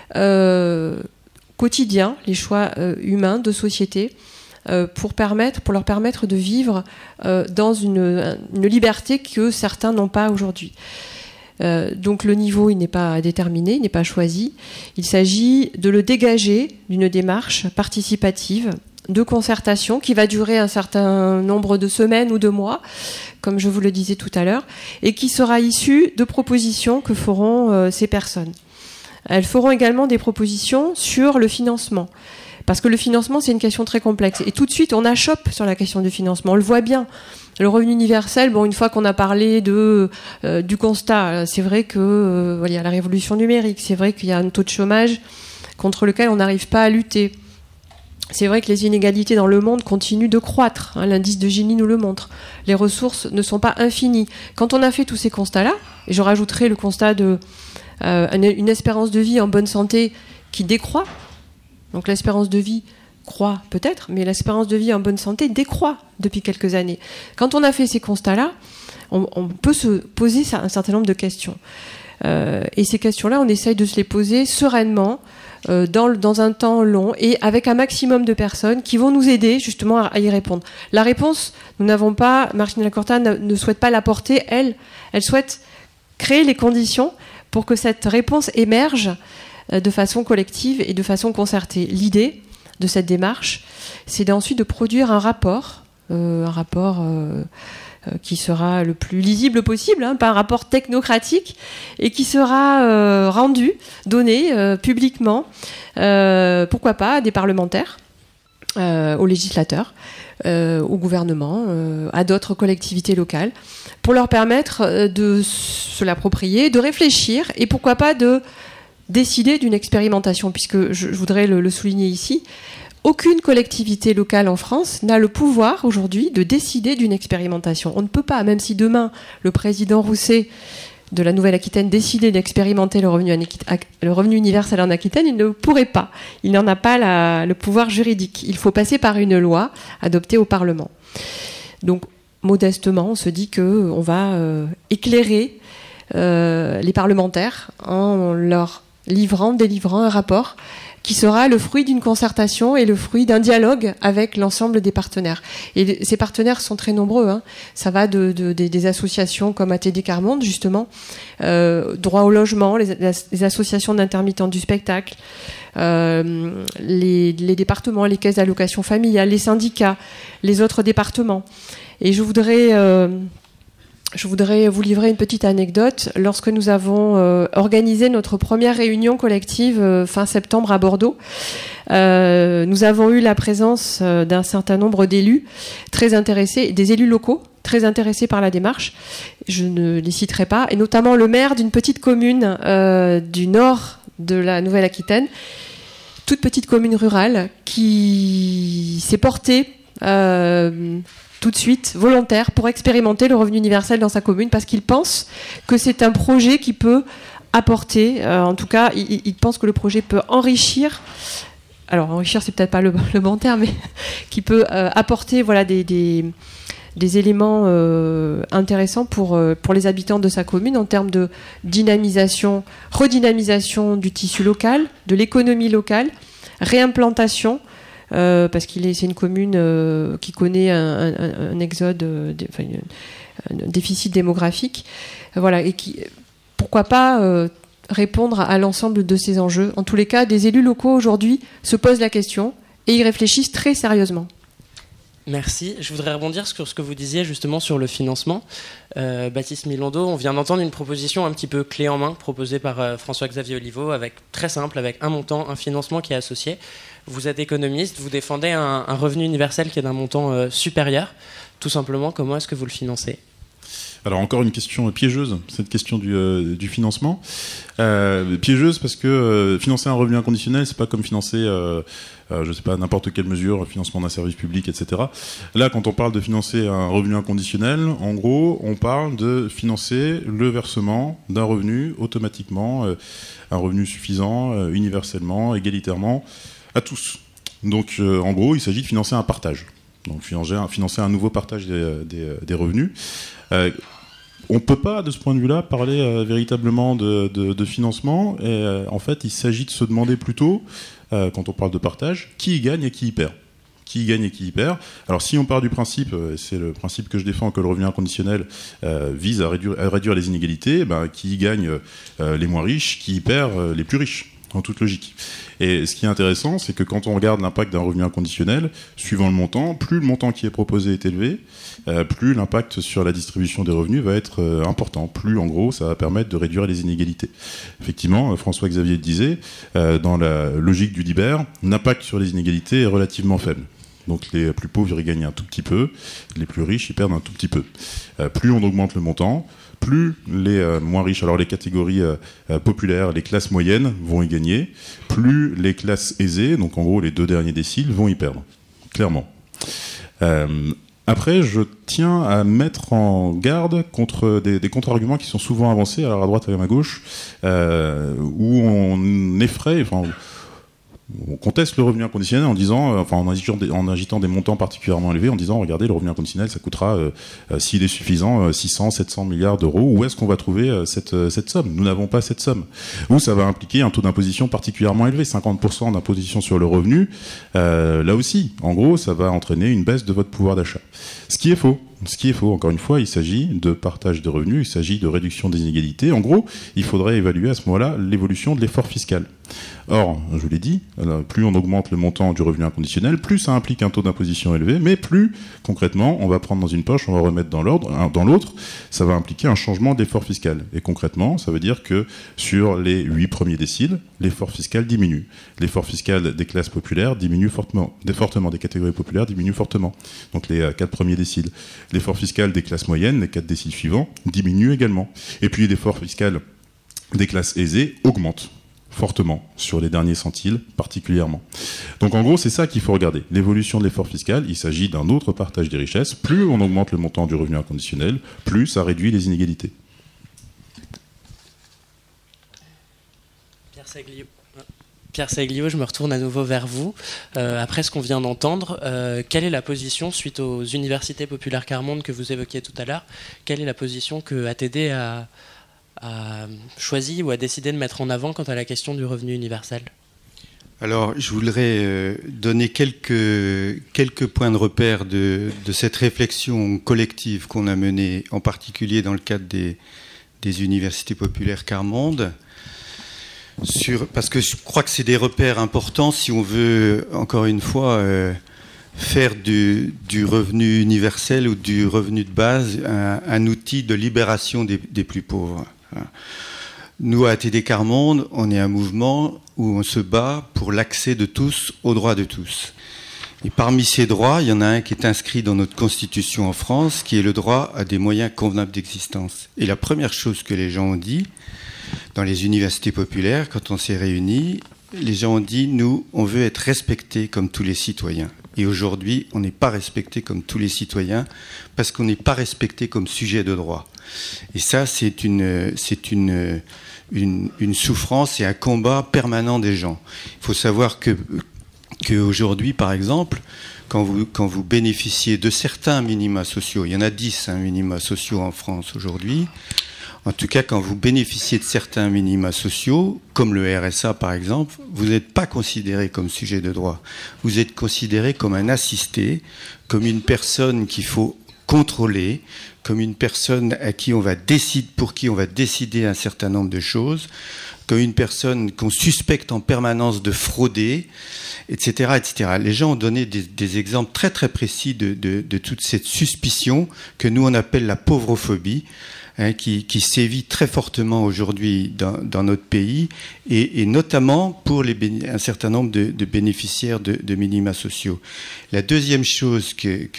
quotidiens, les choix humains de société, pour leur permettre de vivre dans une liberté que certains n'ont pas aujourd'hui. Donc le niveau, il n'est pas déterminé, il n'est pas choisi. Il s'agit de le dégager d'une démarche participative, de concertation, qui va durer un certain nombre de semaines ou de mois, comme je vous le disais tout à l'heure, et qui sera issue de propositions que feront ces personnes. Elles feront également des propositions sur le financement. Parce que le financement, c'est une question très complexe. Et tout de suite, on achoppe sur la question du financement. On le voit bien. Le revenu universel, bon, une fois qu'on a parlé du constat, c'est vrai que il y a la révolution numérique, c'est vrai qu'il y a un taux de chômage contre lequel on n'arrive pas à lutter. C'est vrai que les inégalités dans le monde continuent de croître. L'indice de Gini nous le montre. Les ressources ne sont pas infinies. Quand on a fait tous ces constats-là, et je rajouterai le constat une espérance de vie en bonne santé qui décroît. Donc l'espérance de vie croît peut-être, mais l'espérance de vie en bonne santé décroît depuis quelques années. Quand on a fait ces constats-là, on peut se poser un certain nombre de questions. Et ces questions-là, on essaye de se les poser sereinement, dans un temps long, et avec un maximum de personnes qui vont nous aider justement à y répondre. La réponse, Martine Alcorta ne souhaite pas l'apporter, elle souhaite créer les conditions pour que cette réponse émerge de façon collective et de façon concertée. L'idée de cette démarche, c'est ensuite de produire un rapport qui sera le plus lisible possible, pas un rapport technocratique, et qui sera donné publiquement, pourquoi pas à des parlementaires, aux législateurs, au gouvernement, à d'autres collectivités locales, pour leur permettre de se l'approprier, de réfléchir, et pourquoi pas de décider d'une expérimentation, puisque je voudrais le souligner ici, aucune collectivité locale en France n'a le pouvoir aujourd'hui de décider d'une expérimentation. On ne peut pas, même si demain le président Rousset de la Nouvelle-Aquitaine décidait d'expérimenter le revenu universel en Aquitaine, il ne pourrait pas. Il n'en a pas le pouvoir juridique. Il faut passer par une loi adoptée au Parlement. Donc, modestement, on se dit qu'on va éclairer les parlementaires en leur délivrant un rapport qui sera le fruit d'une concertation et le fruit d'un dialogue avec l'ensemble des partenaires. Et ces partenaires sont très nombreux. Ça va des associations comme ATD Quart Monde, justement, droit au logement, les associations d'intermittents du spectacle, les départements, les caisses d'allocation familiale, les syndicats, les autres départements. Et je voudrais vous livrer une petite anecdote. Lorsque nous avons organisé notre première réunion collective fin septembre à Bordeaux, nous avons eu la présence d'un certain nombre d'élus très intéressés, des élus locaux très intéressés par la démarche. Je ne les citerai pas, et notamment le maire d'une petite commune du nord de la Nouvelle-Aquitaine, toute petite commune rurale qui s'est portée tout de suite volontaire pour expérimenter le revenu universel dans sa commune parce qu'il pense que c'est un projet qui peut apporter, en tout cas, il pense que le projet peut enrichir. Alors enrichir, c'est peut-être pas le bon terme, mais qui peut apporter voilà des éléments intéressants pour les habitants de sa commune en termes de dynamisation, redynamisation du tissu local, de l'économie locale, réimplantation, parce c'est une commune qui connaît un exode, un déficit démographique, voilà, et qui, pourquoi pas répondre à l'ensemble de ces enjeux. En tous les cas, des élus locaux aujourd'hui se posent la question et y réfléchissent très sérieusement. Merci. Je voudrais rebondir sur ce que vous disiez justement sur le financement. Baptiste Milondo, on vient d'entendre une proposition un petit peu clé en main proposée par François-Xavier Oliveau, très simple, avec un montant, un financement qui est associé. Vous êtes économiste, vous défendez un revenu universel qui est d'un montant supérieur. Tout simplement, comment est-ce que vous le financez ? Alors encore une question piégeuse, cette question du financement. Piégeuse parce que financer un revenu inconditionnel, c'est pas comme financer, je sais pas, n'importe quelle mesure, financement d'un service public, etc. Là, quand on parle de financer un revenu inconditionnel, en gros, on parle de financer le versement d'un revenu automatiquement, un revenu suffisant, universellement, égalitairement, à tous. Donc, en gros, il s'agit de financer un partage. Donc, financer un nouveau partage des revenus. On ne peut pas, de ce point de vue-là, parler véritablement de financement. Et, en fait, il s'agit de se demander plutôt, quand on parle de partage, qui y gagne et qui y perd. Qui y gagne et qui y perd. Alors, si on part du principe, c'est le principe que je défends, que le revenu inconditionnel vise à réduire les inégalités, qui y gagne les moins riches, qui y perd les plus riches, en toute logique. Et ce qui est intéressant, c'est que quand on regarde l'impact d'un revenu inconditionnel, suivant le montant, plus le montant qui est proposé est élevé, plus l'impact sur la distribution des revenus va être important. Plus, en gros, ça va permettre de réduire les inégalités. Effectivement, François-Xavier disait, dans la logique du Liber, l'impact sur les inégalités est relativement faible. Donc les plus pauvres y gagnent un tout petit peu, les plus riches y perdent un tout petit peu. Plus on augmente le montant, plus les moins riches, alors les catégories populaires, les classes moyennes vont y gagner, plus les classes aisées, donc en gros les deux derniers déciles, vont y perdre, clairement. Après, je tiens à mettre en garde contre des contre-arguments qui sont souvent avancés, alors à droite et à gauche, où on effraie, on conteste le revenu inconditionnel en disant, en agitant des montants particulièrement élevés, en disant, regardez, le revenu inconditionnel, ça coûtera, s'il est suffisant, 600, 700 milliards d'euros. Où est-ce qu'on va trouver cette somme ? Nous n'avons pas cette somme. Ou ça va impliquer un taux d'imposition particulièrement élevé, 50% d'imposition sur le revenu. Là aussi, en gros, ça va entraîner une baisse de votre pouvoir d'achat. Ce qui est faux. Encore une fois, il s'agit de partage de revenus, il s'agit de réduction des inégalités. En gros, il faudrait évaluer à ce moment-là l'évolution de l'effort fiscal. Or, je vous l'ai dit, plus on augmente le montant du revenu inconditionnel, plus ça implique un taux d'imposition élevé, mais plus, concrètement, on va prendre dans une poche, on va remettre dans l'autre, ça va impliquer un changement d'effort fiscal. Et concrètement, ça veut dire que sur les 8 premiers déciles, l'effort fiscal diminue. L'effort fiscal des classes populaires diminue fortement, des catégories populaires diminuent fortement. Donc les 4 premiers déciles. L'effort fiscal des classes moyennes, les 4 déciles suivants, diminue également. Et puis l'effort fiscal des classes aisées augmente fortement sur les derniers centiles particulièrement. Donc en gros, c'est ça qu'il faut regarder. L'évolution de l'effort fiscal, il s'agit d'un autre partage des richesses. Plus on augmente le montant du revenu inconditionnel, plus ça réduit les inégalités. Pierre Saglio, je me retourne à nouveau vers vous. Après ce qu'on vient d'entendre, quelle est la position, suite aux universités populaires quart-monde que vous évoquiez tout à l'heure, quelle est la position que ATD a choisi ou a décidé de mettre en avant quant à la question du revenu universel ? Alors, je voudrais donner quelques points de repère de cette réflexion collective qu'on a menée, en particulier dans le cadre des universités populaires quart-monde. Parce que je crois que c'est des repères importants si on veut, encore une fois, faire du revenu universel ou du revenu de base un outil de libération des plus pauvres. Nous, à ATD Quart-Monde, on est un mouvement où on se bat pour l'accès de tous aux droits de tous. Et parmi ces droits, il y en a un qui est inscrit dans notre Constitution en France, qui est le droit à des moyens convenables d'existence. Et la première chose que les gens ont dit, dans les universités populaires, quand on s'est réunis, les gens ont dit, nous, on veut être respectés comme tous les citoyens. Et aujourd'hui, on n'est pas respecté comme tous les citoyens parce qu'on n'est pas respecté comme sujet de droit. Et ça, c'est une souffrance et un combat permanent des gens. Il faut savoir qu'aujourd'hui, par exemple, quand vous bénéficiez de certains minima sociaux, il y en a 10 minima sociaux en France aujourd'hui, en tout cas, quand vous bénéficiez de certains minima sociaux, comme le RSA par exemple, vous n'êtes pas considéré comme sujet de droit. Vous êtes considéré comme un assisté, comme une personne qu'il faut contrôler, comme une personne pour qui on va décider un certain nombre de choses, comme une personne qu'on suspecte en permanence de frauder, etc., etc. Les gens ont donné des exemples très très précis de toute cette suspicion que nous on appelle la pauvrophobie, qui sévit très fortement aujourd'hui dans notre pays, et notamment pour un certain nombre de bénéficiaires de minima sociaux. La deuxième chose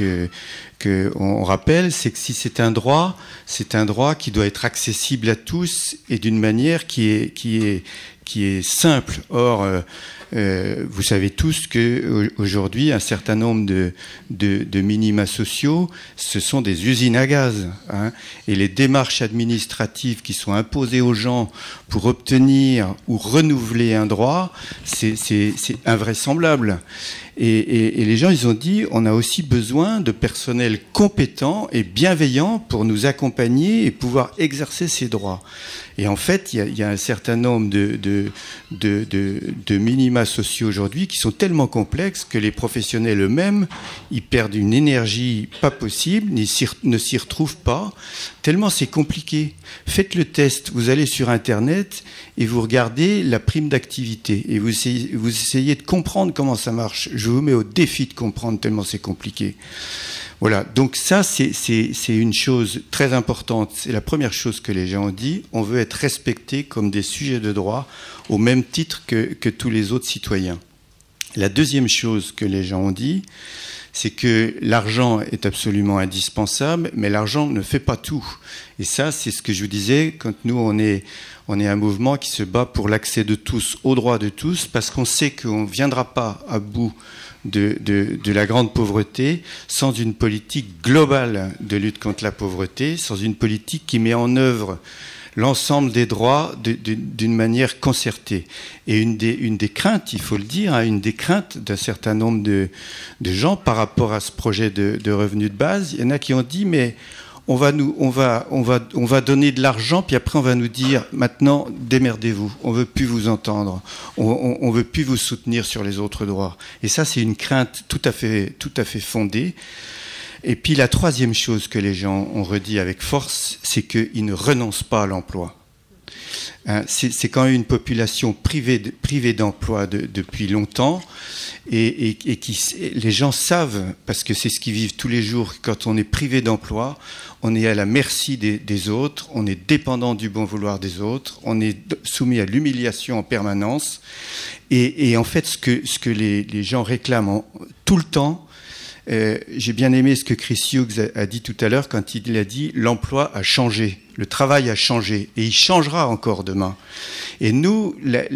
qu'on rappelle, c'est que si c'est un droit qui doit être accessible à tous et d'une manière qui est simple. Or, vous savez tous qu'aujourd'hui, un certain nombre de minima sociaux, ce sont des usines à gaz. Et les démarches administratives qui sont imposées aux gens pour obtenir ou renouveler un droit, c'est invraisemblable. Et les gens, ils ont dit, on a aussi besoin de personnel compétent et bienveillant pour nous accompagner et pouvoir exercer ces droits. Et en fait, il y a un certain nombre de minima sociaux aujourd'hui qui sont tellement complexes que les professionnels eux-mêmes, ils perdent une énergie pas possible, ne s'y retrouvent pas, tellement c'est compliqué. Faites le test, vous allez sur Internet et vous regardez la prime d'activité et vous essayez de comprendre comment ça marche. Je vous mets au défi de comprendre tellement c'est compliqué. Voilà, donc ça c'est une chose très importante. C'est la première chose que les gens ont dit. On veut être respectés comme des sujets de droit au même titre que tous les autres citoyens. La deuxième chose que les gens ont dit, c'est que l'argent est absolument indispensable, mais l'argent ne fait pas tout. Et ça, c'est ce que je vous disais, quand nous, on est un mouvement qui se bat pour l'accès de tous aux droits de tous, parce qu'on sait qu'on ne viendra pas à bout de la grande pauvreté sans une politique globale de lutte contre la pauvreté, sans une politique qui met en œuvre l'ensemble des droits d'une manière concertée. Et une des craintes, il faut le dire, une des craintes d'un certain nombre de gens par rapport à ce projet de revenu de base, il y en a qui ont dit, mais on va donner de l'argent, puis après on va nous dire, maintenant, démerdez-vous, on veut plus vous entendre, on veut plus vous soutenir sur les autres droits. Et ça, c'est une crainte tout à fait fondée. Et puis la troisième chose que les gens ont redit avec force, c'est qu'ils ne renoncent pas à l'emploi. C'est quand même une population privée d'emploi depuis longtemps et les gens savent, parce que c'est ce qu'ils vivent tous les jours, quand on est privé d'emploi, on est à la merci des autres, on est dépendant du bon vouloir des autres, on est soumis à l'humiliation en permanence. Et en fait, ce que les gens réclament tout le temps, j'ai bien aimé ce que Chris Hughes a dit tout à l'heure quand il a dit « l'emploi a changé, le travail a changé et il changera encore demain ». Et nous,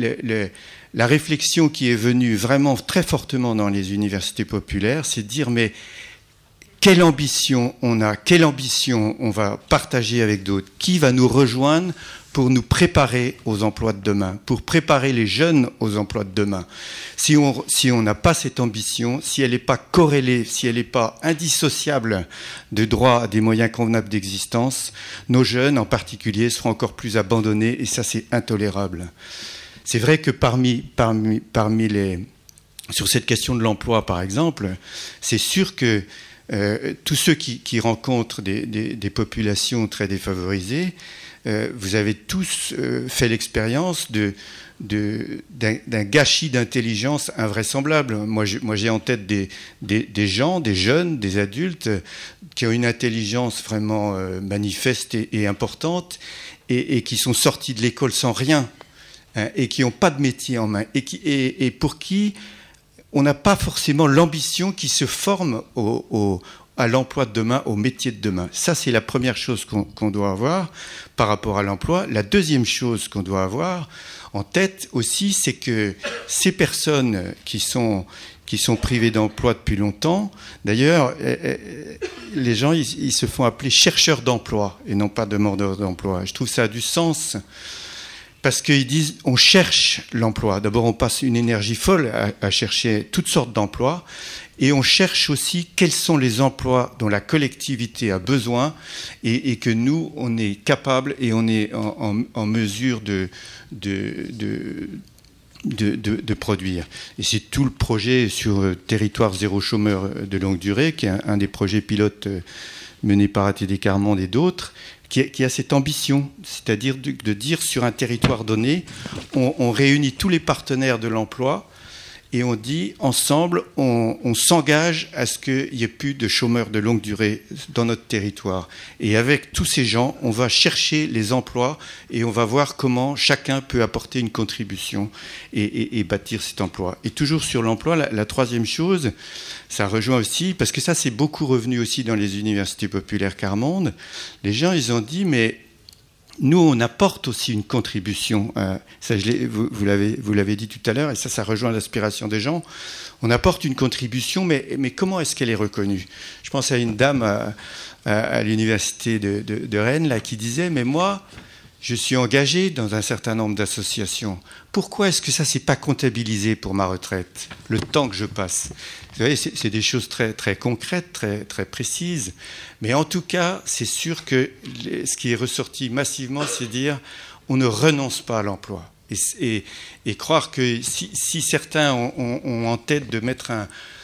la réflexion qui est venue vraiment très fortement dans les universités populaires, c'est de dire « mais quelle ambition on a, quelle ambition on va partager avec d'autres, qui va nous rejoindre pour nous préparer aux emplois de demain, pour préparer les jeunes aux emplois de demain. Si on n'a pas cette ambition, si elle n'est pas corrélée, si elle n'est pas indissociable de droit à des moyens convenables d'existence, nos jeunes en particulier seront encore plus abandonnés et ça c'est intolérable. C'est vrai que sur cette question de l'emploi par exemple, c'est sûr que tous ceux qui rencontrent des populations très défavorisées, vous avez tous fait l'expérience d'un gâchis d'intelligence invraisemblable. Moi, j'ai en tête des gens, des jeunes, des adultes qui ont une intelligence vraiment manifeste et importante et qui sont sortis de l'école sans rien et qui n'ont pas de métier en main et pour qui on n'a pas forcément l'ambition qui se forme au à l'emploi de demain, au métier de demain. Ça, c'est la première chose qu'on doit avoir par rapport à l'emploi. La deuxième chose qu'on doit avoir en tête aussi, c'est que ces personnes qui sont privées d'emploi depuis longtemps, d'ailleurs, les gens, ils se font appeler chercheurs d'emploi et non pas demandeurs d'emploi. Je trouve ça a du sens parce qu'ils disent on cherche l'emploi. D'abord, on passe une énergie folle à chercher toutes sortes d'emplois. Et on cherche aussi quels sont les emplois dont la collectivité a besoin et que nous, on est capable et on est en mesure de produire. Et c'est tout le projet sur territoire zéro chômeur de longue durée, qui est un des projets pilotes menés par ATD Quart Monde et d'autres, qui a cette ambition, c'est-à-dire de dire sur un territoire donné, on réunit tous les partenaires de l'emploi, et on dit, ensemble, on s'engage à ce qu'il n'y ait plus de chômeurs de longue durée dans notre territoire. Et avec tous ces gens, on va chercher les emplois et on va voir comment chacun peut apporter une contribution et bâtir cet emploi. Et toujours sur l'emploi, la troisième chose, ça rejoint aussi, parce que ça c'est beaucoup revenu aussi dans les universités populaires Quart Monde, les gens ils ont dit, mais nous, on apporte aussi une contribution. Ça, vous l'avez dit tout à l'heure, et ça rejoint l'aspiration des gens. On apporte une contribution, mais comment est-ce qu'elle est reconnue? Je pense à une dame à l'université de Rennes là, qui disait, mais moi, je suis engagé dans un certain nombre d'associations. Pourquoi est-ce que ça ne s'est pas comptabilisé pour ma retraite, le temps que je passe? Vous savez, c'est des choses très, très concrètes, très, très précises. Mais en tout cas, c'est sûr que ce qui est ressorti massivement, c'est dire on ne renonce pas à l'emploi. Et croire que si certains ont en tête de mettre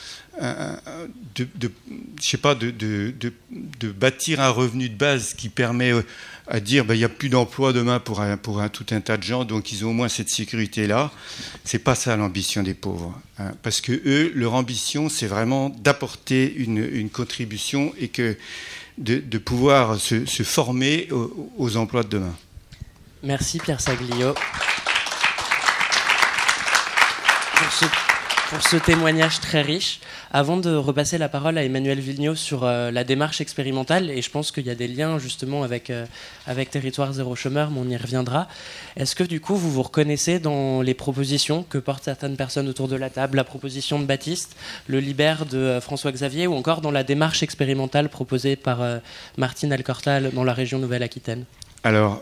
de bâtir un revenu de base qui permet à dire il n'y a plus d'emploi demain pour tout un tas de gens, donc ils ont au moins cette sécurité-là. C'est pas ça l'ambition des pauvres. Hein, parce que eux, leur ambition, c'est vraiment d'apporter une contribution et de pouvoir se former aux emplois de demain. Merci Pierre Saglio pour ce témoignage très riche. Avant de repasser la parole à Emmanuel Vigneault sur la démarche expérimentale, et je pense qu'il y a des liens justement avec Territoire Zéro Chômeur, mais on y reviendra. Est-ce que du coup vous vous reconnaissez dans les propositions que portent certaines personnes autour de la table, la proposition de Baptiste, le Libère de François-Xavier, ou encore dans la démarche expérimentale proposée par Martine Alcorta dans la région Nouvelle-Aquitaine? Alors,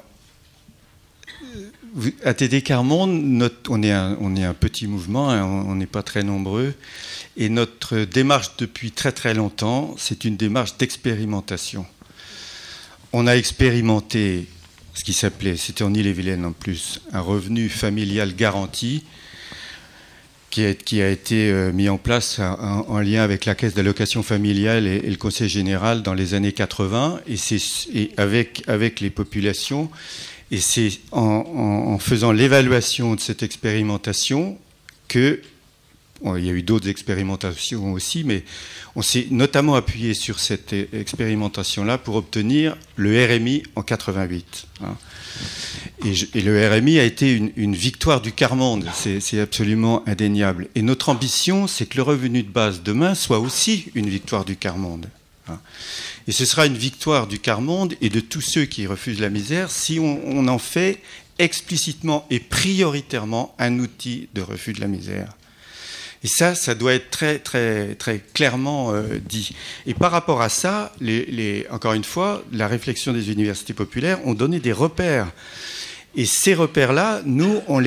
ATD Quart Monde, on est un petit mouvement, hein, on n'est pas très nombreux, et notre démarche depuis très très longtemps, c'est une démarche d'expérimentation. On a expérimenté ce qui s'appelait, c'était en Ille-et-Vilaine en plus, un revenu familial garanti qui a été mis en place en lien avec la Caisse d'allocation familiale et le Conseil général dans les années 80, et avec les populations. Et c'est en faisant l'évaluation de cette expérimentation que, il y a eu d'autres expérimentations aussi, mais on s'est notamment appuyé sur cette expérimentation-là pour obtenir le RMI en 88. Hein. Et le RMI a été une victoire du Quart Monde, c'est absolument indéniable. Et notre ambition, c'est que le revenu de base demain soit aussi une victoire du Quart Monde. Hein. Et ce sera une victoire du Quart Monde et de tous ceux qui refusent la misère si on en fait explicitement et prioritairement un outil de refus de la misère. Et ça doit être très, très, très clairement dit. Et par rapport à ça, encore une fois, la réflexion des universités populaires ont donné des repères. Et ces repères-là, nous, on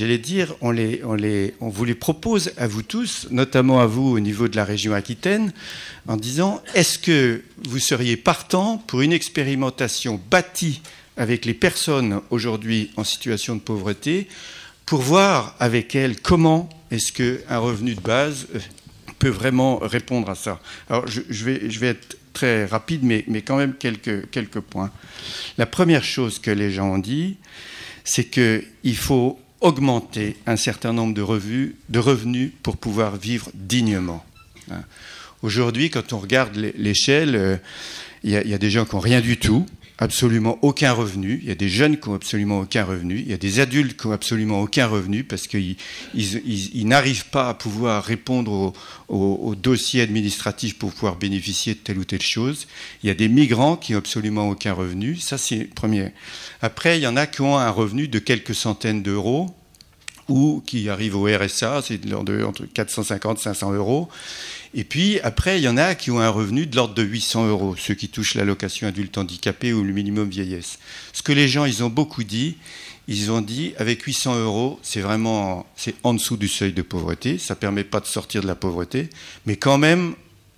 vous les propose à vous tous, notamment à vous au niveau de la région Aquitaine, en disant, est-ce que vous seriez partant pour une expérimentation bâtie avec les personnes aujourd'hui en situation de pauvreté, pour voir avec elles comment est-ce qu'un revenu de base peut vraiment répondre à ça. Alors, je vais être très rapide, mais quand même quelques points. La première chose que les gens ont dit, c'est qu'il faut augmenter un certain nombre de revenus pour pouvoir vivre dignement. Aujourd'hui, quand on regarde l'échelle, il y a des gens qui n'ont rien du tout, absolument aucun revenu, il y a des jeunes qui n'ont absolument aucun revenu, il y a des adultes qui n'ont absolument aucun revenu parce qu'ils n'arrivent pas à pouvoir répondre au dossier administratif pour pouvoir bénéficier de telle ou telle chose. Il y a des migrants qui n'ont absolument aucun revenu, ça c'est le premier. Après, il y en a qui ont un revenu de quelques centaines d'euros ou qui arrivent au RSA, c'est de l'ordre de entre 450 et 500 euros. Et puis, après, il y en a qui ont un revenu de l'ordre de 800 euros, ceux qui touchent l'allocation adulte handicapé ou le minimum vieillesse. Ce que les gens, ils ont beaucoup dit, ils ont dit, avec 800 euros, c'est en dessous du seuil de pauvreté, ça ne permet pas de sortir de la pauvreté, mais quand même,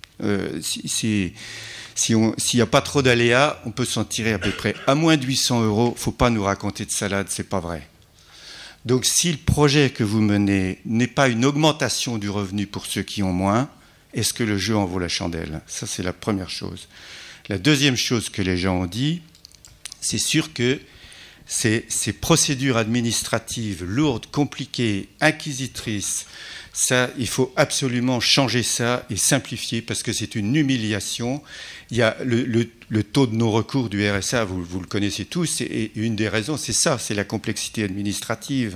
s'il n'y a pas trop d'aléas, on peut s'en tirer à peu près. À moins de 800 euros, il ne faut pas nous raconter de salade, ce n'est pas vrai. Donc, si le projet que vous menez n'est pas une augmentation du revenu pour ceux qui ont moins, est-ce que le jeu en vaut la chandelle? Ça, c'est la première chose. La deuxième chose que les gens ont dit, c'est sûr que ces procédures administratives lourdes, compliquées, inquisitrices, ça, il faut absolument changer ça et simplifier parce que c'est une humiliation. Il y a le taux de non-recours du RSA, vous le connaissez tous, et une des raisons, c'est ça, c'est la complexité administrative.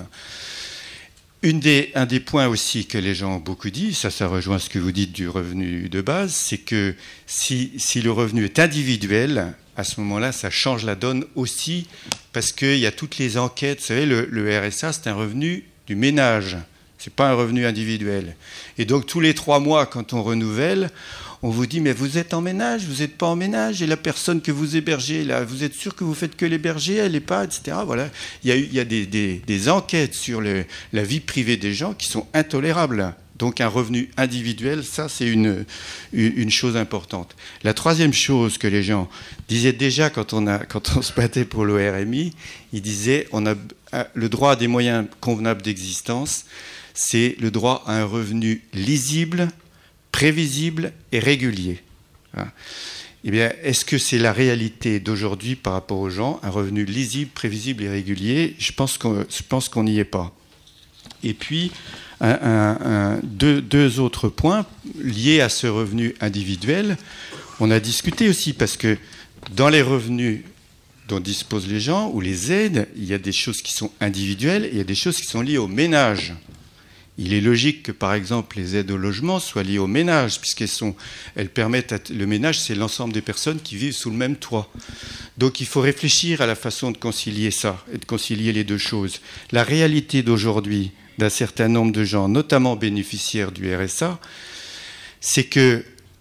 Un des points aussi que les gens ont beaucoup dit, ça rejoint ce que vous dites du revenu de base, c'est que si le revenu est individuel, à ce moment-là, ça change la donne aussi, parce qu'il y a toutes les enquêtes. Vous savez, le RSA, c'est un revenu du ménage, ce n'est pas un revenu individuel. Et donc, tous les 3 mois, quand on renouvelle, on vous dit, mais vous êtes en ménage, vous n'êtes pas en ménage, et la personne que vous hébergez, là, vous êtes sûr que vous faites que l'héberger, elle n'est pas, etc. Voilà. Il y a des enquêtes sur la vie privée des gens qui sont intolérables. Donc un revenu individuel, ça c'est une chose importante. La troisième chose que les gens disaient déjà quand on se battait pour le RMI, ils disaient on a le droit à des moyens convenables d'existence, c'est le droit à un revenu lisible, prévisible et régulier. Eh bien, est-ce que c'est la réalité d'aujourd'hui par rapport aux gens, un revenu lisible, prévisible et régulier? Je pense qu'on n'y est pas. Et puis, deux autres points liés à ce revenu individuel. On a discuté aussi parce que dans les revenus dont disposent les gens ou les aides, il y a des choses qui sont individuelles et il y a des choses qui sont liées au ménage. Il est logique que, par exemple, les aides au logement soient liées au ménage, puisqu'elles permettent... Le ménage, c'est l'ensemble des personnes qui vivent sous le même toit. Donc, il faut réfléchir à la façon de concilier ça, et de concilier les deux choses. La réalité d'aujourd'hui d'un certain nombre de gens, notamment bénéficiaires du RSA, c'est que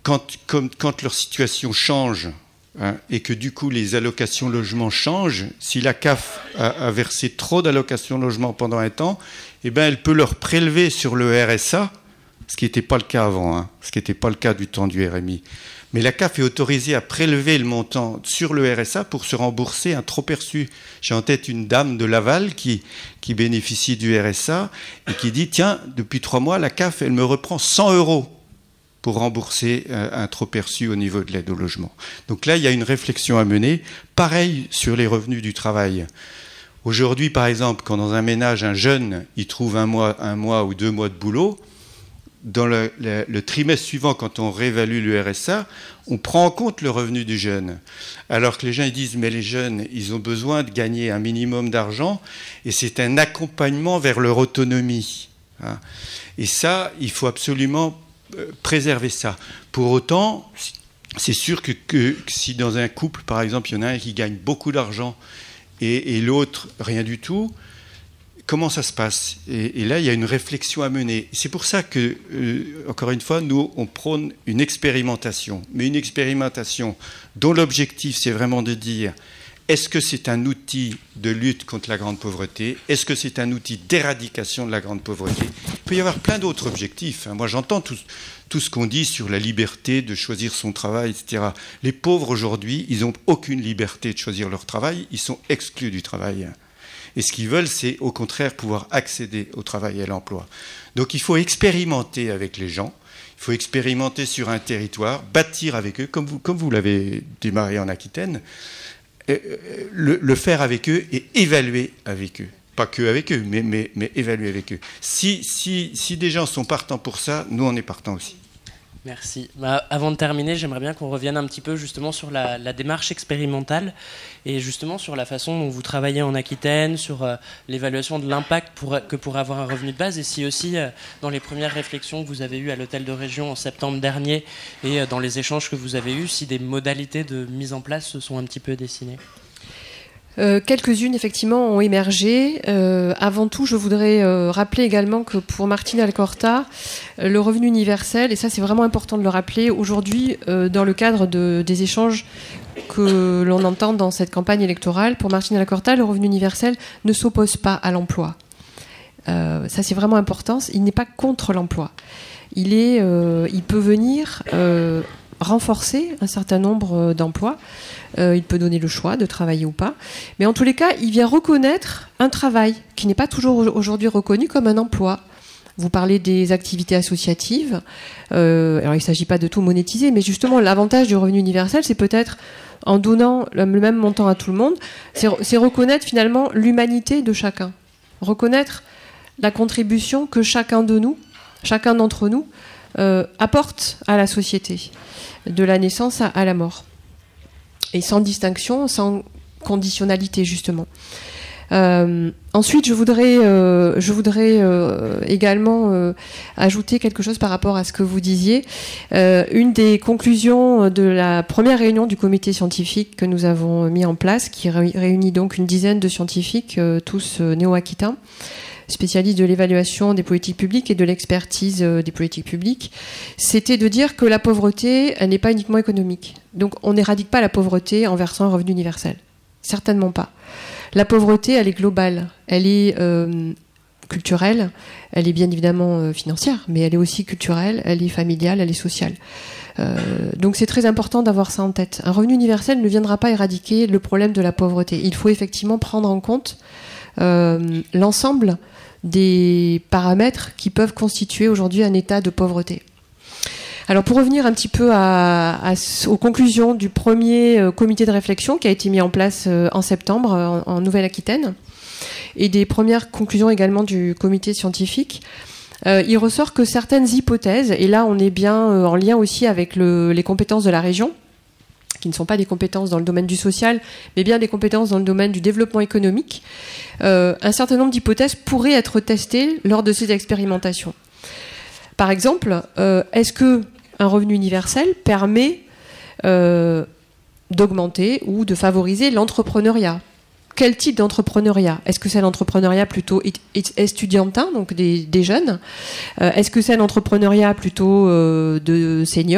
quand leur situation change, et que du coup les allocations logement changent, si la CAF a versé trop d'allocations logement pendant un temps, eh ben, elle peut leur prélever sur le RSA, ce qui n'était pas le cas avant, ce qui n'était pas le cas du temps du RMI. Mais la CAF est autorisée à prélever le montant sur le RSA pour se rembourser un trop-perçu. J'ai en tête une dame de Laval qui bénéficie du RSA et qui dit « Tiens, depuis 3 mois, la CAF, elle me reprend 100 € pour rembourser un trop-perçu au niveau de l'aide au logement. » Donc là, il y a une réflexion à mener. Pareil sur les revenus du travail. Aujourd'hui, par exemple, quand dans un ménage, un jeune, il trouve un mois ou 2 mois de boulot, dans le trimestre suivant, quand on réévalue le RSA, on prend en compte le revenu du jeune. Alors que les gens ils disent, mais les jeunes, ils ont besoin de gagner un minimum d'argent, et c'est un accompagnement vers leur autonomie. Et ça, il faut absolument préserver ça. Pour autant, c'est sûr que si dans un couple, par exemple, il y en a un qui gagne beaucoup d'argent et l'autre rien du tout, comment ça se passe? Et là, il y a une réflexion à mener. C'est pour ça que, encore une fois, nous, on prône une expérimentation. Mais une expérimentation dont l'objectif, c'est vraiment de dire, est-ce que c'est un outil de lutte contre la grande pauvreté? Est-ce que c'est un outil d'éradication de la grande pauvreté? Il peut y avoir plein d'autres objectifs. Moi, j'entends tout ce qu'on dit sur la liberté de choisir son travail, etc. Les pauvres, aujourd'hui, ils n'ont aucune liberté de choisir leur travail. Ils sont exclus du travail. Et ce qu'ils veulent, c'est au contraire pouvoir accéder au travail et à l'emploi. Donc il faut expérimenter avec les gens, il faut expérimenter sur un territoire, bâtir avec eux, comme vous l'avez démarré en Aquitaine, le faire avec eux et évaluer avec eux. Pas que avec eux, mais évaluer avec eux. Si des gens sont partants pour ça, nous on est partants aussi. Merci. Avant de terminer, j'aimerais bien qu'on revienne un petit peu justement sur la démarche expérimentale et justement sur la façon dont vous travaillez en Aquitaine, sur l'évaluation de l'impact que pourrait avoir un revenu de base, et si aussi dans les premières réflexions que vous avez eues à l'hôtel de région en septembre dernier et dans les échanges que vous avez eus, si des modalités de mise en place se sont un petit peu dessinées. Quelques-unes, effectivement, ont émergé. Avant tout, je voudrais rappeler également que pour Martine Alcorta, le revenu universel, et ça c'est vraiment important de le rappeler, aujourd'hui, dans le cadre des échanges que l'on entend dans cette campagne électorale, pour Martine Alcorta, le revenu universel ne s'oppose pas à l'emploi. Ça c'est vraiment important, il n'est pas contre l'emploi. Il peut venir renforcer un certain nombre d'emplois. Il peut donner le choix de travailler ou pas. Mais en tous les cas, il vient reconnaître un travail qui n'est pas toujours aujourd'hui reconnu comme un emploi. Vous parlez des activités associatives. Alors, il ne s'agit pas de tout monétiser, mais justement, l'avantage du revenu universel, c'est peut-être, en donnant le même montant à tout le monde, c'est reconnaître finalement l'humanité de chacun. Reconnaître la contribution que chacun d'entre nous, apporte à la société, de la naissance à la mort. Et sans distinction, sans conditionnalité, justement. Ensuite, je voudrais également ajouter quelque chose par rapport à ce que vous disiez. Une des conclusions de la première réunion du comité scientifique que nous avons mis en place, qui réunit donc une dizaine de scientifiques, tous néo-aquitains, spécialistes de l'évaluation des politiques publiques et de l'expertise des politiques publiques, c'était de dire que la pauvreté, elle n'est pas uniquement économique. Donc on n'éradique pas la pauvreté en versant un revenu universel. Certainement pas. La pauvreté, elle est globale. Elle est culturelle, elle est bien évidemment financière, mais elle est aussi culturelle, elle est familiale, elle est sociale. Donc c'est très important d'avoir ça en tête. Un revenu universel ne viendra pas éradiquer le problème de la pauvreté. Il faut effectivement prendre en compte l'ensemble des paramètres qui peuvent constituer aujourd'hui un état de pauvreté. Alors pour revenir un petit peu aux conclusions du premier comité de réflexion qui a été mis en place en septembre en Nouvelle-Aquitaine et des premières conclusions également du comité scientifique, il ressort que certaines hypothèses, et là on est bien en lien aussi avec les compétences de la région, qui ne sont pas des compétences dans le domaine du social, mais bien des compétences dans le domaine du développement économique, un certain nombre d'hypothèses pourraient être testées lors de ces expérimentations. Par exemple, est-ce qu'un revenu universel permet d'augmenter ou de favoriser l'entrepreneuriat ? Quel type d'entrepreneuriat ? Est-ce que c'est l'entrepreneuriat plutôt estudiantin, donc des jeunes ? Est-ce que c'est l'entrepreneuriat plutôt de seniors ?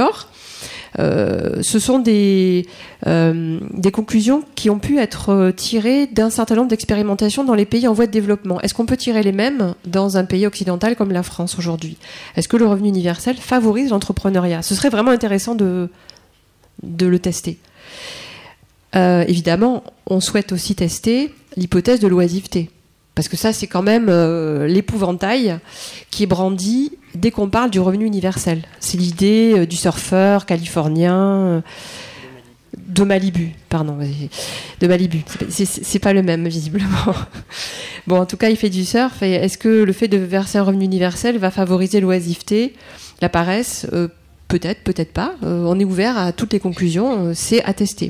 Ce sont des conclusions qui ont pu être tirées d'un certain nombre d'expérimentations dans les pays en voie de développement. Est-ce qu'on peut tirer les mêmes dans un pays occidental comme la France aujourd'hui ? Est-ce que le revenu universel favorise l'entrepreneuriat ? Ce serait vraiment intéressant de le tester. Évidemment, on souhaite aussi tester l'hypothèse de l'oisiveté. Parce que ça, c'est quand même l'épouvantail qui est brandi dès qu'on parle du revenu universel. C'est l'idée du surfeur californien de Malibu. Pardon, de Malibu. C'est pas le même, visiblement. Bon, en tout cas, il fait du surf. Et est-ce que le fait de verser un revenu universel va favoriser l'oisiveté, la paresse ? Peut-être, peut-être pas. On est ouvert à toutes les conclusions. C'est à tester.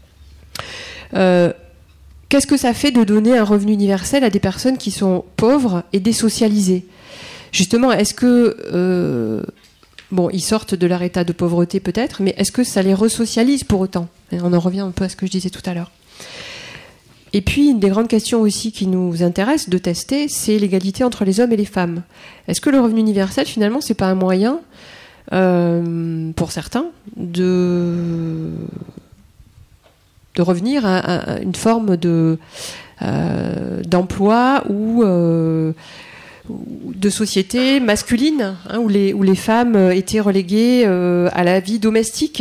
Qu'est-ce que ça fait de donner un revenu universel à des personnes qui sont pauvres et désocialisées ? Justement, est-ce que... ils sortent de leur état de pauvreté peut-être, mais est-ce que ça les resocialise pour autant ? Et on en revient un peu à ce que je disais tout à l'heure. Et puis, une des grandes questions aussi qui nous intéresse de tester, c'est l'égalité entre les hommes et les femmes. Est-ce que le revenu universel, finalement, c'est pas un moyen, pour certains, de revenir à une forme d'emploi ou de société masculine, où les femmes étaient reléguées à la vie domestique.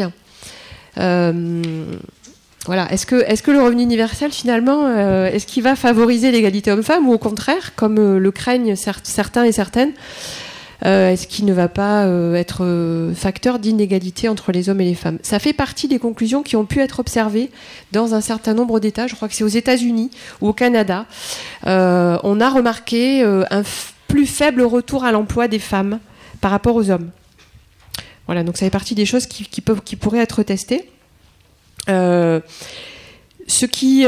Voilà. Est-ce que le revenu universel, finalement, est-ce qu'il va favoriser l'égalité homme-femme, ou au contraire, comme le craignent certains et certaines, est-ce qu'il ne va pas être facteur d'inégalité entre les hommes et les femmes ? Ça fait partie des conclusions qui ont pu être observées dans un certain nombre d'États. Je crois que c'est aux États-Unis ou au Canada. On a remarqué un plus faible retour à l'emploi des femmes par rapport aux hommes. Voilà, donc ça fait partie des choses qui pourraient être testées. Ce qui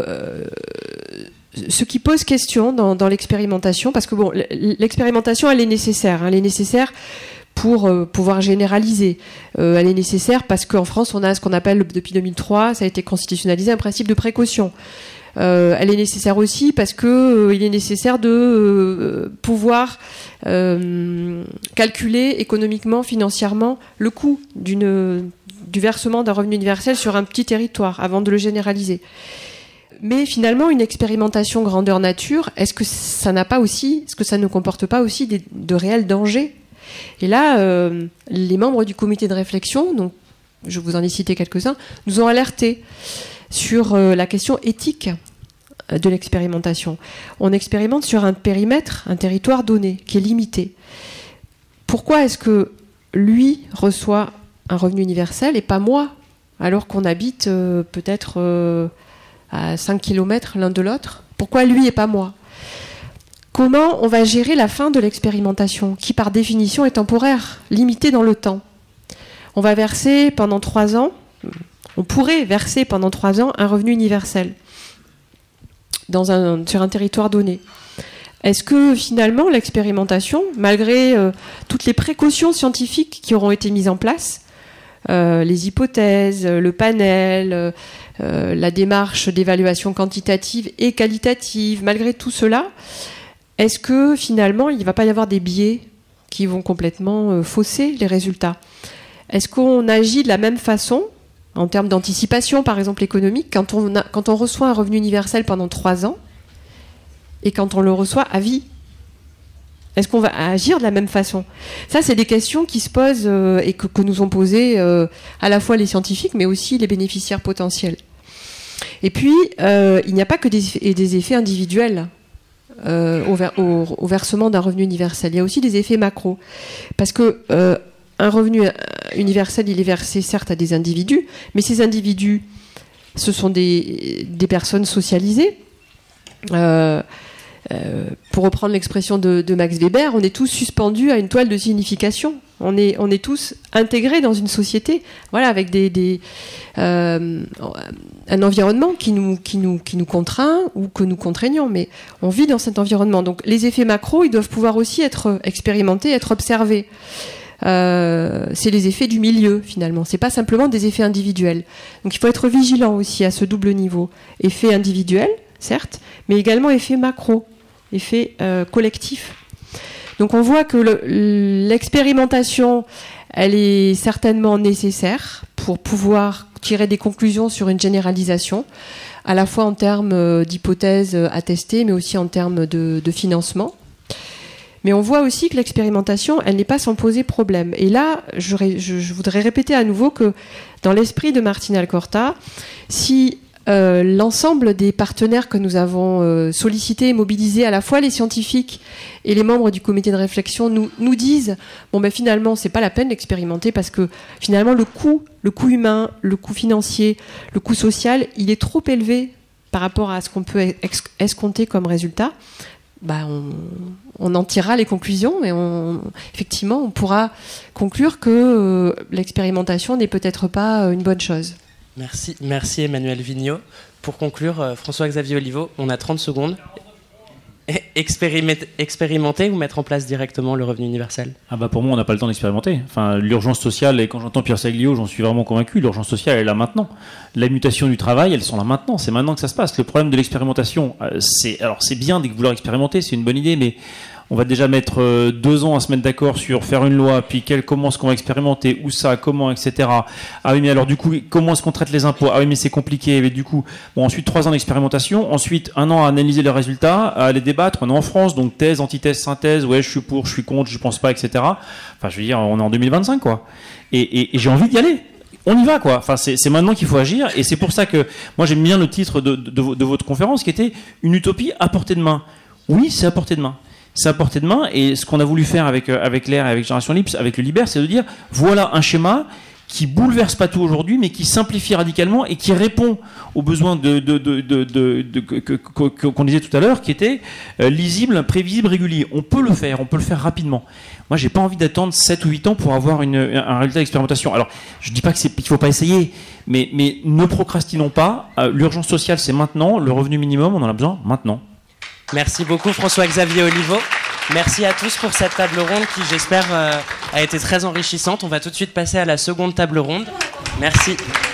pose question dans l'expérimentation, parce que bon, l'expérimentation, elle est nécessaire. Elle est nécessaire pour pouvoir généraliser. Elle est nécessaire parce qu'en France, on a ce qu'on appelle, depuis 2003, ça a été constitutionnalisé, un principe de précaution. Elle est nécessaire aussi parce que il est nécessaire de pouvoir calculer économiquement, financièrement, le coût du versement d'un revenu universel sur un petit territoire avant de le généraliser. Mais finalement, une expérimentation grandeur nature, est-ce que ça ne comporte pas aussi de réels dangers ? Et là, les membres du comité de réflexion, donc je vous en ai cité quelques-uns, nous ont alertés sur la question éthique de l'expérimentation. On expérimente sur un périmètre, un territoire donné, qui est limité. Pourquoi est-ce que lui reçoit un revenu universel et pas moi, alors qu'on habite peut-être à 5 km l'un de l'autre ? Pourquoi lui et pas moi ? Comment on va gérer la fin de l'expérimentation, qui par définition est temporaire, limitée dans le temps ? On va verser pendant 3 ans, on pourrait verser pendant 3 ans un revenu universel sur un territoire donné. Est-ce que finalement l'expérimentation, malgré toutes les précautions scientifiques qui auront été mises en place, les hypothèses, le panel, la démarche d'évaluation quantitative et qualitative, malgré tout cela, est-ce que finalement il ne va pas y avoir des biais qui vont complètement fausser les résultats ? Est-ce qu'on agit de la même façon en termes d'anticipation, par exemple économique, quand on reçoit un revenu universel pendant 3 ans et quand on le reçoit à vie ? Est-ce qu'on va agir de la même façon ? Ça, c'est des questions qui se posent et que nous ont posées à la fois les scientifiques, mais aussi les bénéficiaires potentiels. Et puis, il n'y a pas que des effets individuels au versement d'un revenu universel. Il y a aussi des effets macro. Parce que un revenu universel, il est versé certes à des individus, mais ces individus, ce sont des personnes socialisées. Pour reprendre l'expression de Max Weber, on est tous suspendus à une toile de signification. On est tous intégrés dans une société, voilà, avec un environnement qui nous contraint ou que nous contraignons, mais on vit dans cet environnement. Donc les effets macro, ils doivent pouvoir aussi être expérimentés, être observés. C'est les effets du milieu, finalement. C'est pas simplement des effets individuels. Donc il faut être vigilant aussi à ce double niveau. Effet individuel, certes, mais également effet macro, effet collectif. Donc on voit que l'expérimentation, elle est certainement nécessaire pour pouvoir tirer des conclusions sur une généralisation, à la fois en termes d'hypothèses à tester, mais aussi en termes de financement. Mais on voit aussi que l'expérimentation, elle n'est pas sans poser problème. Et là, je voudrais répéter à nouveau que dans l'esprit de Martín Alcorta, si l'ensemble des partenaires que nous avons sollicités et mobilisés, à la fois les scientifiques et les membres du comité de réflexion, nous disent bon ben finalement c'est pas la peine d'expérimenter parce que finalement le coût humain, le coût financier, le coût social, il est trop élevé par rapport à ce qu'on peut escompter comme résultat. Bah on en tirera les conclusions et effectivement on pourra conclure que l'expérimentation n'est peut-être pas une bonne chose. Merci Emmanuel Vigneault. Pour conclure, François-Xavier Oliveau, on a 30 secondes. Expérimenter ou mettre en place directement le revenu universel ? Pour moi, on n'a pas le temps d'expérimenter. Enfin, l'urgence sociale, et quand j'entends Pierre Saglio, j'en suis vraiment convaincu, l'urgence sociale, elle est là maintenant. La mutation du travail, elles sont là maintenant. C'est maintenant que ça se passe. Le problème de l'expérimentation, c'est bien de vouloir expérimenter, c'est une bonne idée, mais on va déjà mettre 2 ans à se mettre d'accord sur faire une loi, puis comment est-ce qu'on va expérimenter, où ça, comment, etc. Ah oui, mais alors du coup, comment est-ce qu'on traite les impôts ? Ah oui, mais c'est compliqué. Mais du coup, ensuite 3 ans d'expérimentation, ensuite 1 an à analyser les résultats, à les débattre. On est en France, donc thèse, antithèse, synthèse, ouais, je suis pour, je suis contre, je pense pas, etc. Enfin, je veux dire, on est en 2025, quoi. Et j'ai envie d'y aller. On y va, quoi. Enfin, c'est maintenant qu'il faut agir, et c'est pour ça que moi j'aime bien le titre de votre conférence, qui était une utopie à portée de main. Oui, c'est à portée de main. C'est à portée de main, et ce qu'on a voulu faire avec l'AIR et avec Génération Libre, avec le Liber, c'est de dire voilà un schéma qui bouleverse pas tout aujourd'hui, mais qui simplifie radicalement et qui répond aux besoins qu'on disait tout à l'heure, qui était lisible, prévisible, régulier. On peut le faire rapidement. Moi, j'ai pas envie d'attendre 7 ou 8 ans pour avoir un résultat d'expérimentation. Alors, je dis pas qu'il faut pas essayer, mais ne procrastinons pas. L'urgence sociale, c'est maintenant. Le revenu minimum, on en a besoin maintenant. Merci beaucoup, François-Xavier Oliveau. Merci à tous pour cette table ronde qui, j'espère, a été très enrichissante. On va tout de suite passer à la seconde table ronde. Merci.